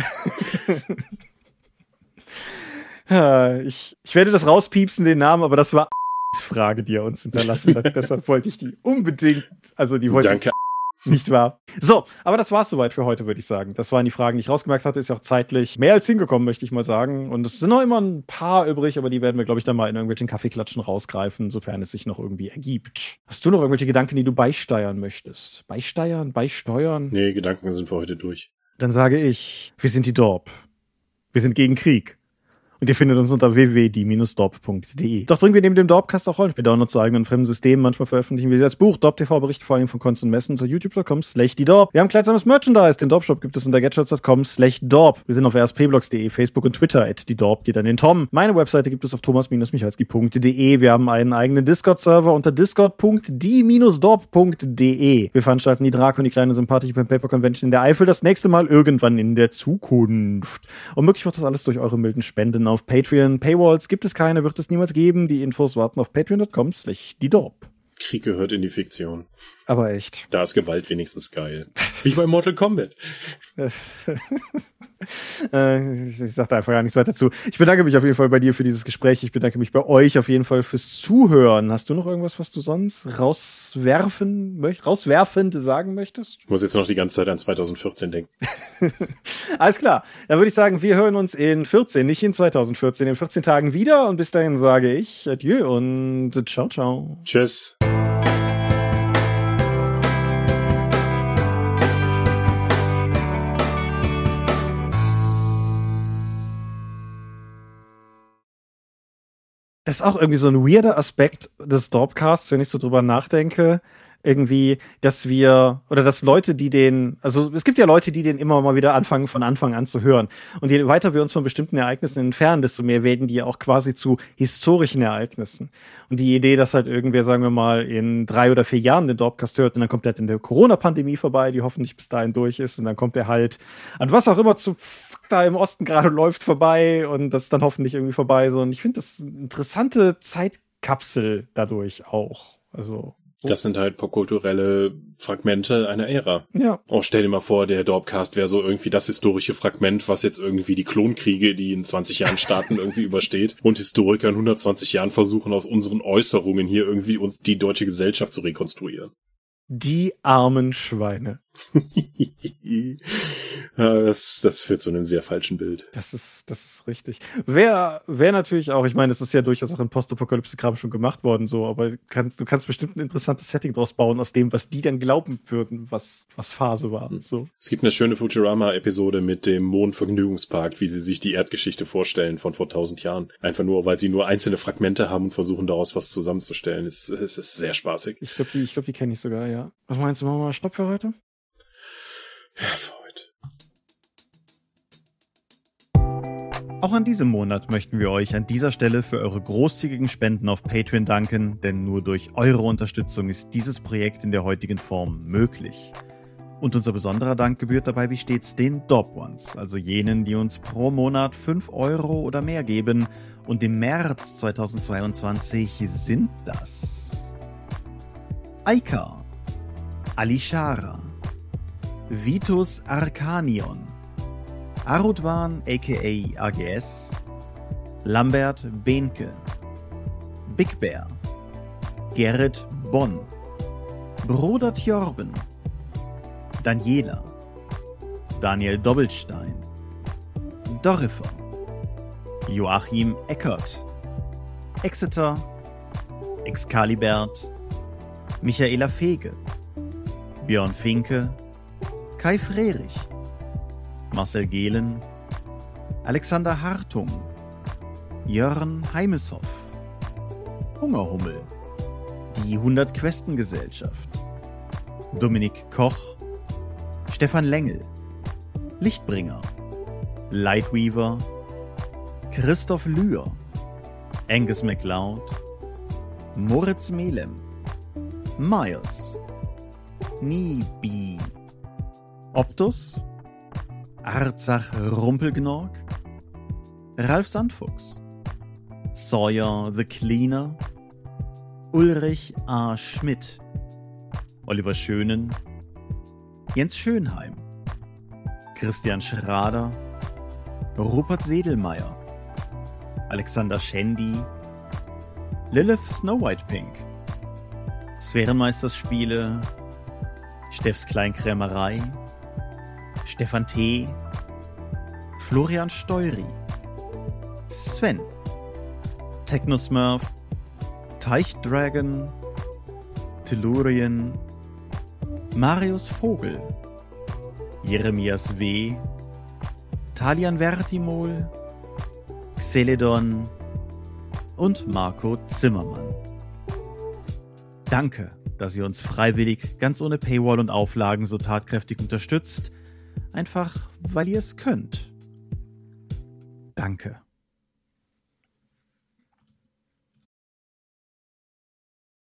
Ja, ich, ich werde das rauspiepsen, den Namen, aber das war Frage, die er uns hinterlassen hat. Deshalb wollte ich die unbedingt, also die wollte Danke. nicht wahr. So, aber das war's soweit für heute, würde ich sagen. Das waren die Fragen, die ich rausgemerkt hatte. Ist ja auch zeitlich mehr als hingekommen, möchte ich mal sagen. Und es sind noch immer ein paar übrig, aber die werden wir, glaube ich, dann mal in irgendwelchen Kaffeeklatschen rausgreifen, sofern es sich noch irgendwie ergibt. Hast du noch irgendwelche Gedanken, die du beisteuern möchtest? Beisteuern? Beisteuern? Nee, Gedanken sind für heute durch. Dann sage ich, wir sind die Dorp. Wir sind gegen Krieg. Und ihr findet uns unter w w w punkt die dorp punkt d e. Doch bringen wir neben dem Dorpcast auch Rollenspiel-Downloads zu eigenen fremden Systemen. Manchmal veröffentlichen wir sie als Buch. Dorp T V berichtet vor allem von Cons und Messen unter youtube punkt com slash die Dorp. Wir haben kleidsames Merchandise. Den Dorp-Shop gibt es unter gadgets punkt com slash Dorp. Wir sind auf r s p blogs punkt d e, Facebook und Twitter. at die Dorp geht an den Tom. Meine Webseite gibt es auf thomas michalski punkt d e. Wir haben einen eigenen Discord-Server unter discord punkt die dorp punkt d e. Wir veranstalten die Drakon, die kleine sympathische Pen Paper Convention in der Eifel das nächste Mal irgendwann in der Zukunft. Und möglich wird das alles durch eure milden Spenden auf Patreon. Paywalls gibt es keine, wird es niemals geben. Die Infos warten auf patreon punkt com slash die Dorp. Krieg gehört in die Fiktion. Aber echt. Da ist Gewalt wenigstens geil. Wie bei Mortal Kombat. äh, ich sag da einfach gar nichts weiter zu. Ich bedanke mich auf jeden Fall bei dir für dieses Gespräch. Ich bedanke mich bei euch auf jeden Fall fürs Zuhören. Hast du noch irgendwas, was du sonst rauswerfen, möcht- rauswerfend sagen möchtest? Ich muss jetzt noch die ganze Zeit an zwanzig vierzehn denken. Alles klar. Dann würde ich sagen, wir hören uns in vierzehn, nicht in zwanzig vierzehn, in vierzehn Tagen wieder. Und bis dahin sage ich Adieu und ciao, ciao. Tschüss. Das ist auch irgendwie so ein weirder Aspekt des Dorpcasts, wenn ich so drüber nachdenke. Irgendwie, dass wir, oder dass Leute, die den, also es gibt ja Leute, die den immer mal wieder anfangen, von Anfang an zu hören. Und je weiter wir uns von bestimmten Ereignissen entfernen, desto mehr werden die auch quasi zu historischen Ereignissen. Und die Idee, dass halt irgendwer, sagen wir mal, in drei oder vier Jahren den Dorpcast hört und dann kommt er halt in der Corona-Pandemie vorbei, die hoffentlich bis dahin durch ist, und dann kommt er halt an was auch immer zu da im Osten gerade läuft vorbei und das ist dann hoffentlich irgendwie vorbei. So. Und ich finde das eine interessante Zeitkapsel dadurch auch. Also. Das sind halt popkulturelle Fragmente einer Ära. Ja. Oh, stell dir mal vor, der Dorpcast wäre so irgendwie das historische Fragment, was jetzt irgendwie die Klonkriege, die in zwanzig Jahren starten, irgendwie übersteht. Und Historiker in hundertzwanzig Jahren versuchen, aus unseren Äußerungen hier irgendwie uns die deutsche Gesellschaft zu rekonstruieren. Die armen Schweine. Ja, das, das führt zu einem sehr falschen Bild. Das ist, das ist richtig. Wäre wär natürlich auch, ich meine, es ist ja durchaus auch in Postapokalypse-Kram schon gemacht worden, so, aber kann, du kannst bestimmt ein interessantes Setting draus bauen, aus dem, was die dann glauben würden, was, was Phase war. So. Es gibt eine schöne Futurama-Episode mit dem Mondvergnügungspark, wie sie sich die Erdgeschichte vorstellen von vor tausend Jahren. Einfach nur, weil sie nur einzelne Fragmente haben und versuchen, daraus was zusammenzustellen. Es, es ist sehr spaßig. Ich glaube, die, ich glaub, die kenne ich sogar, ja. Was meinst du, machen wir mal Stopp für heute? Ja, für heute. Auch an diesem Monat möchten wir euch an dieser Stelle für eure großzügigen Spenden auf Patreon danken, denn nur durch eure Unterstützung ist dieses Projekt in der heutigen Form möglich. Und unser besonderer Dank gebührt dabei wie stets den Dorp Ones, also jenen, die uns pro Monat fünf Euro oder mehr geben. Und im März zweitausendzweiundzwanzig sind das Aika, Alishara, Vitus Arcanion, Arudwan aka A G S, Lambert Behnke, Big Bear, Gerrit Bonn, Brodert Jorben, Daniela, Daniel Doppelstein, Dorifer, Joachim Eckert, Exeter, Excalibert, Michaela Fege, Björn Finke, Kai Frerich, Marcel Gehlen, Alexander Hartung, Jörn Heimeshoff, Hungerhummel, die hundert-Questen-Gesellschaft, Dominik Koch, Stefan Lengel, Lichtbringer, Lightweaver, Christoph Lühr, Angus MacLeod, Moritz Melem, Miles, Nibi, Optus, Arzach Rumpelgnorg, Ralf Sandfuchs, Sawyer the Cleaner, Ulrich A. Schmidt, Oliver Schönen, Jens Schönheim, Christian Schrader, Rupert Sedelmeier, Alexander Schendi, Lilith Snow White Pink, Sphärenmeisterspiele, Steffs Kleinkrämerei, Stefan T., Florian Steury, Sven, Technosmurf, Teichdragon, Tellurien, Marius Vogel, Jeremias W., Talian Vertimol, Xeledon und Marco Zimmermann. Danke, dass ihr uns freiwillig, ganz ohne Paywall und Auflagen so tatkräftig unterstützt, einfach weil ihr es könnt. Danke.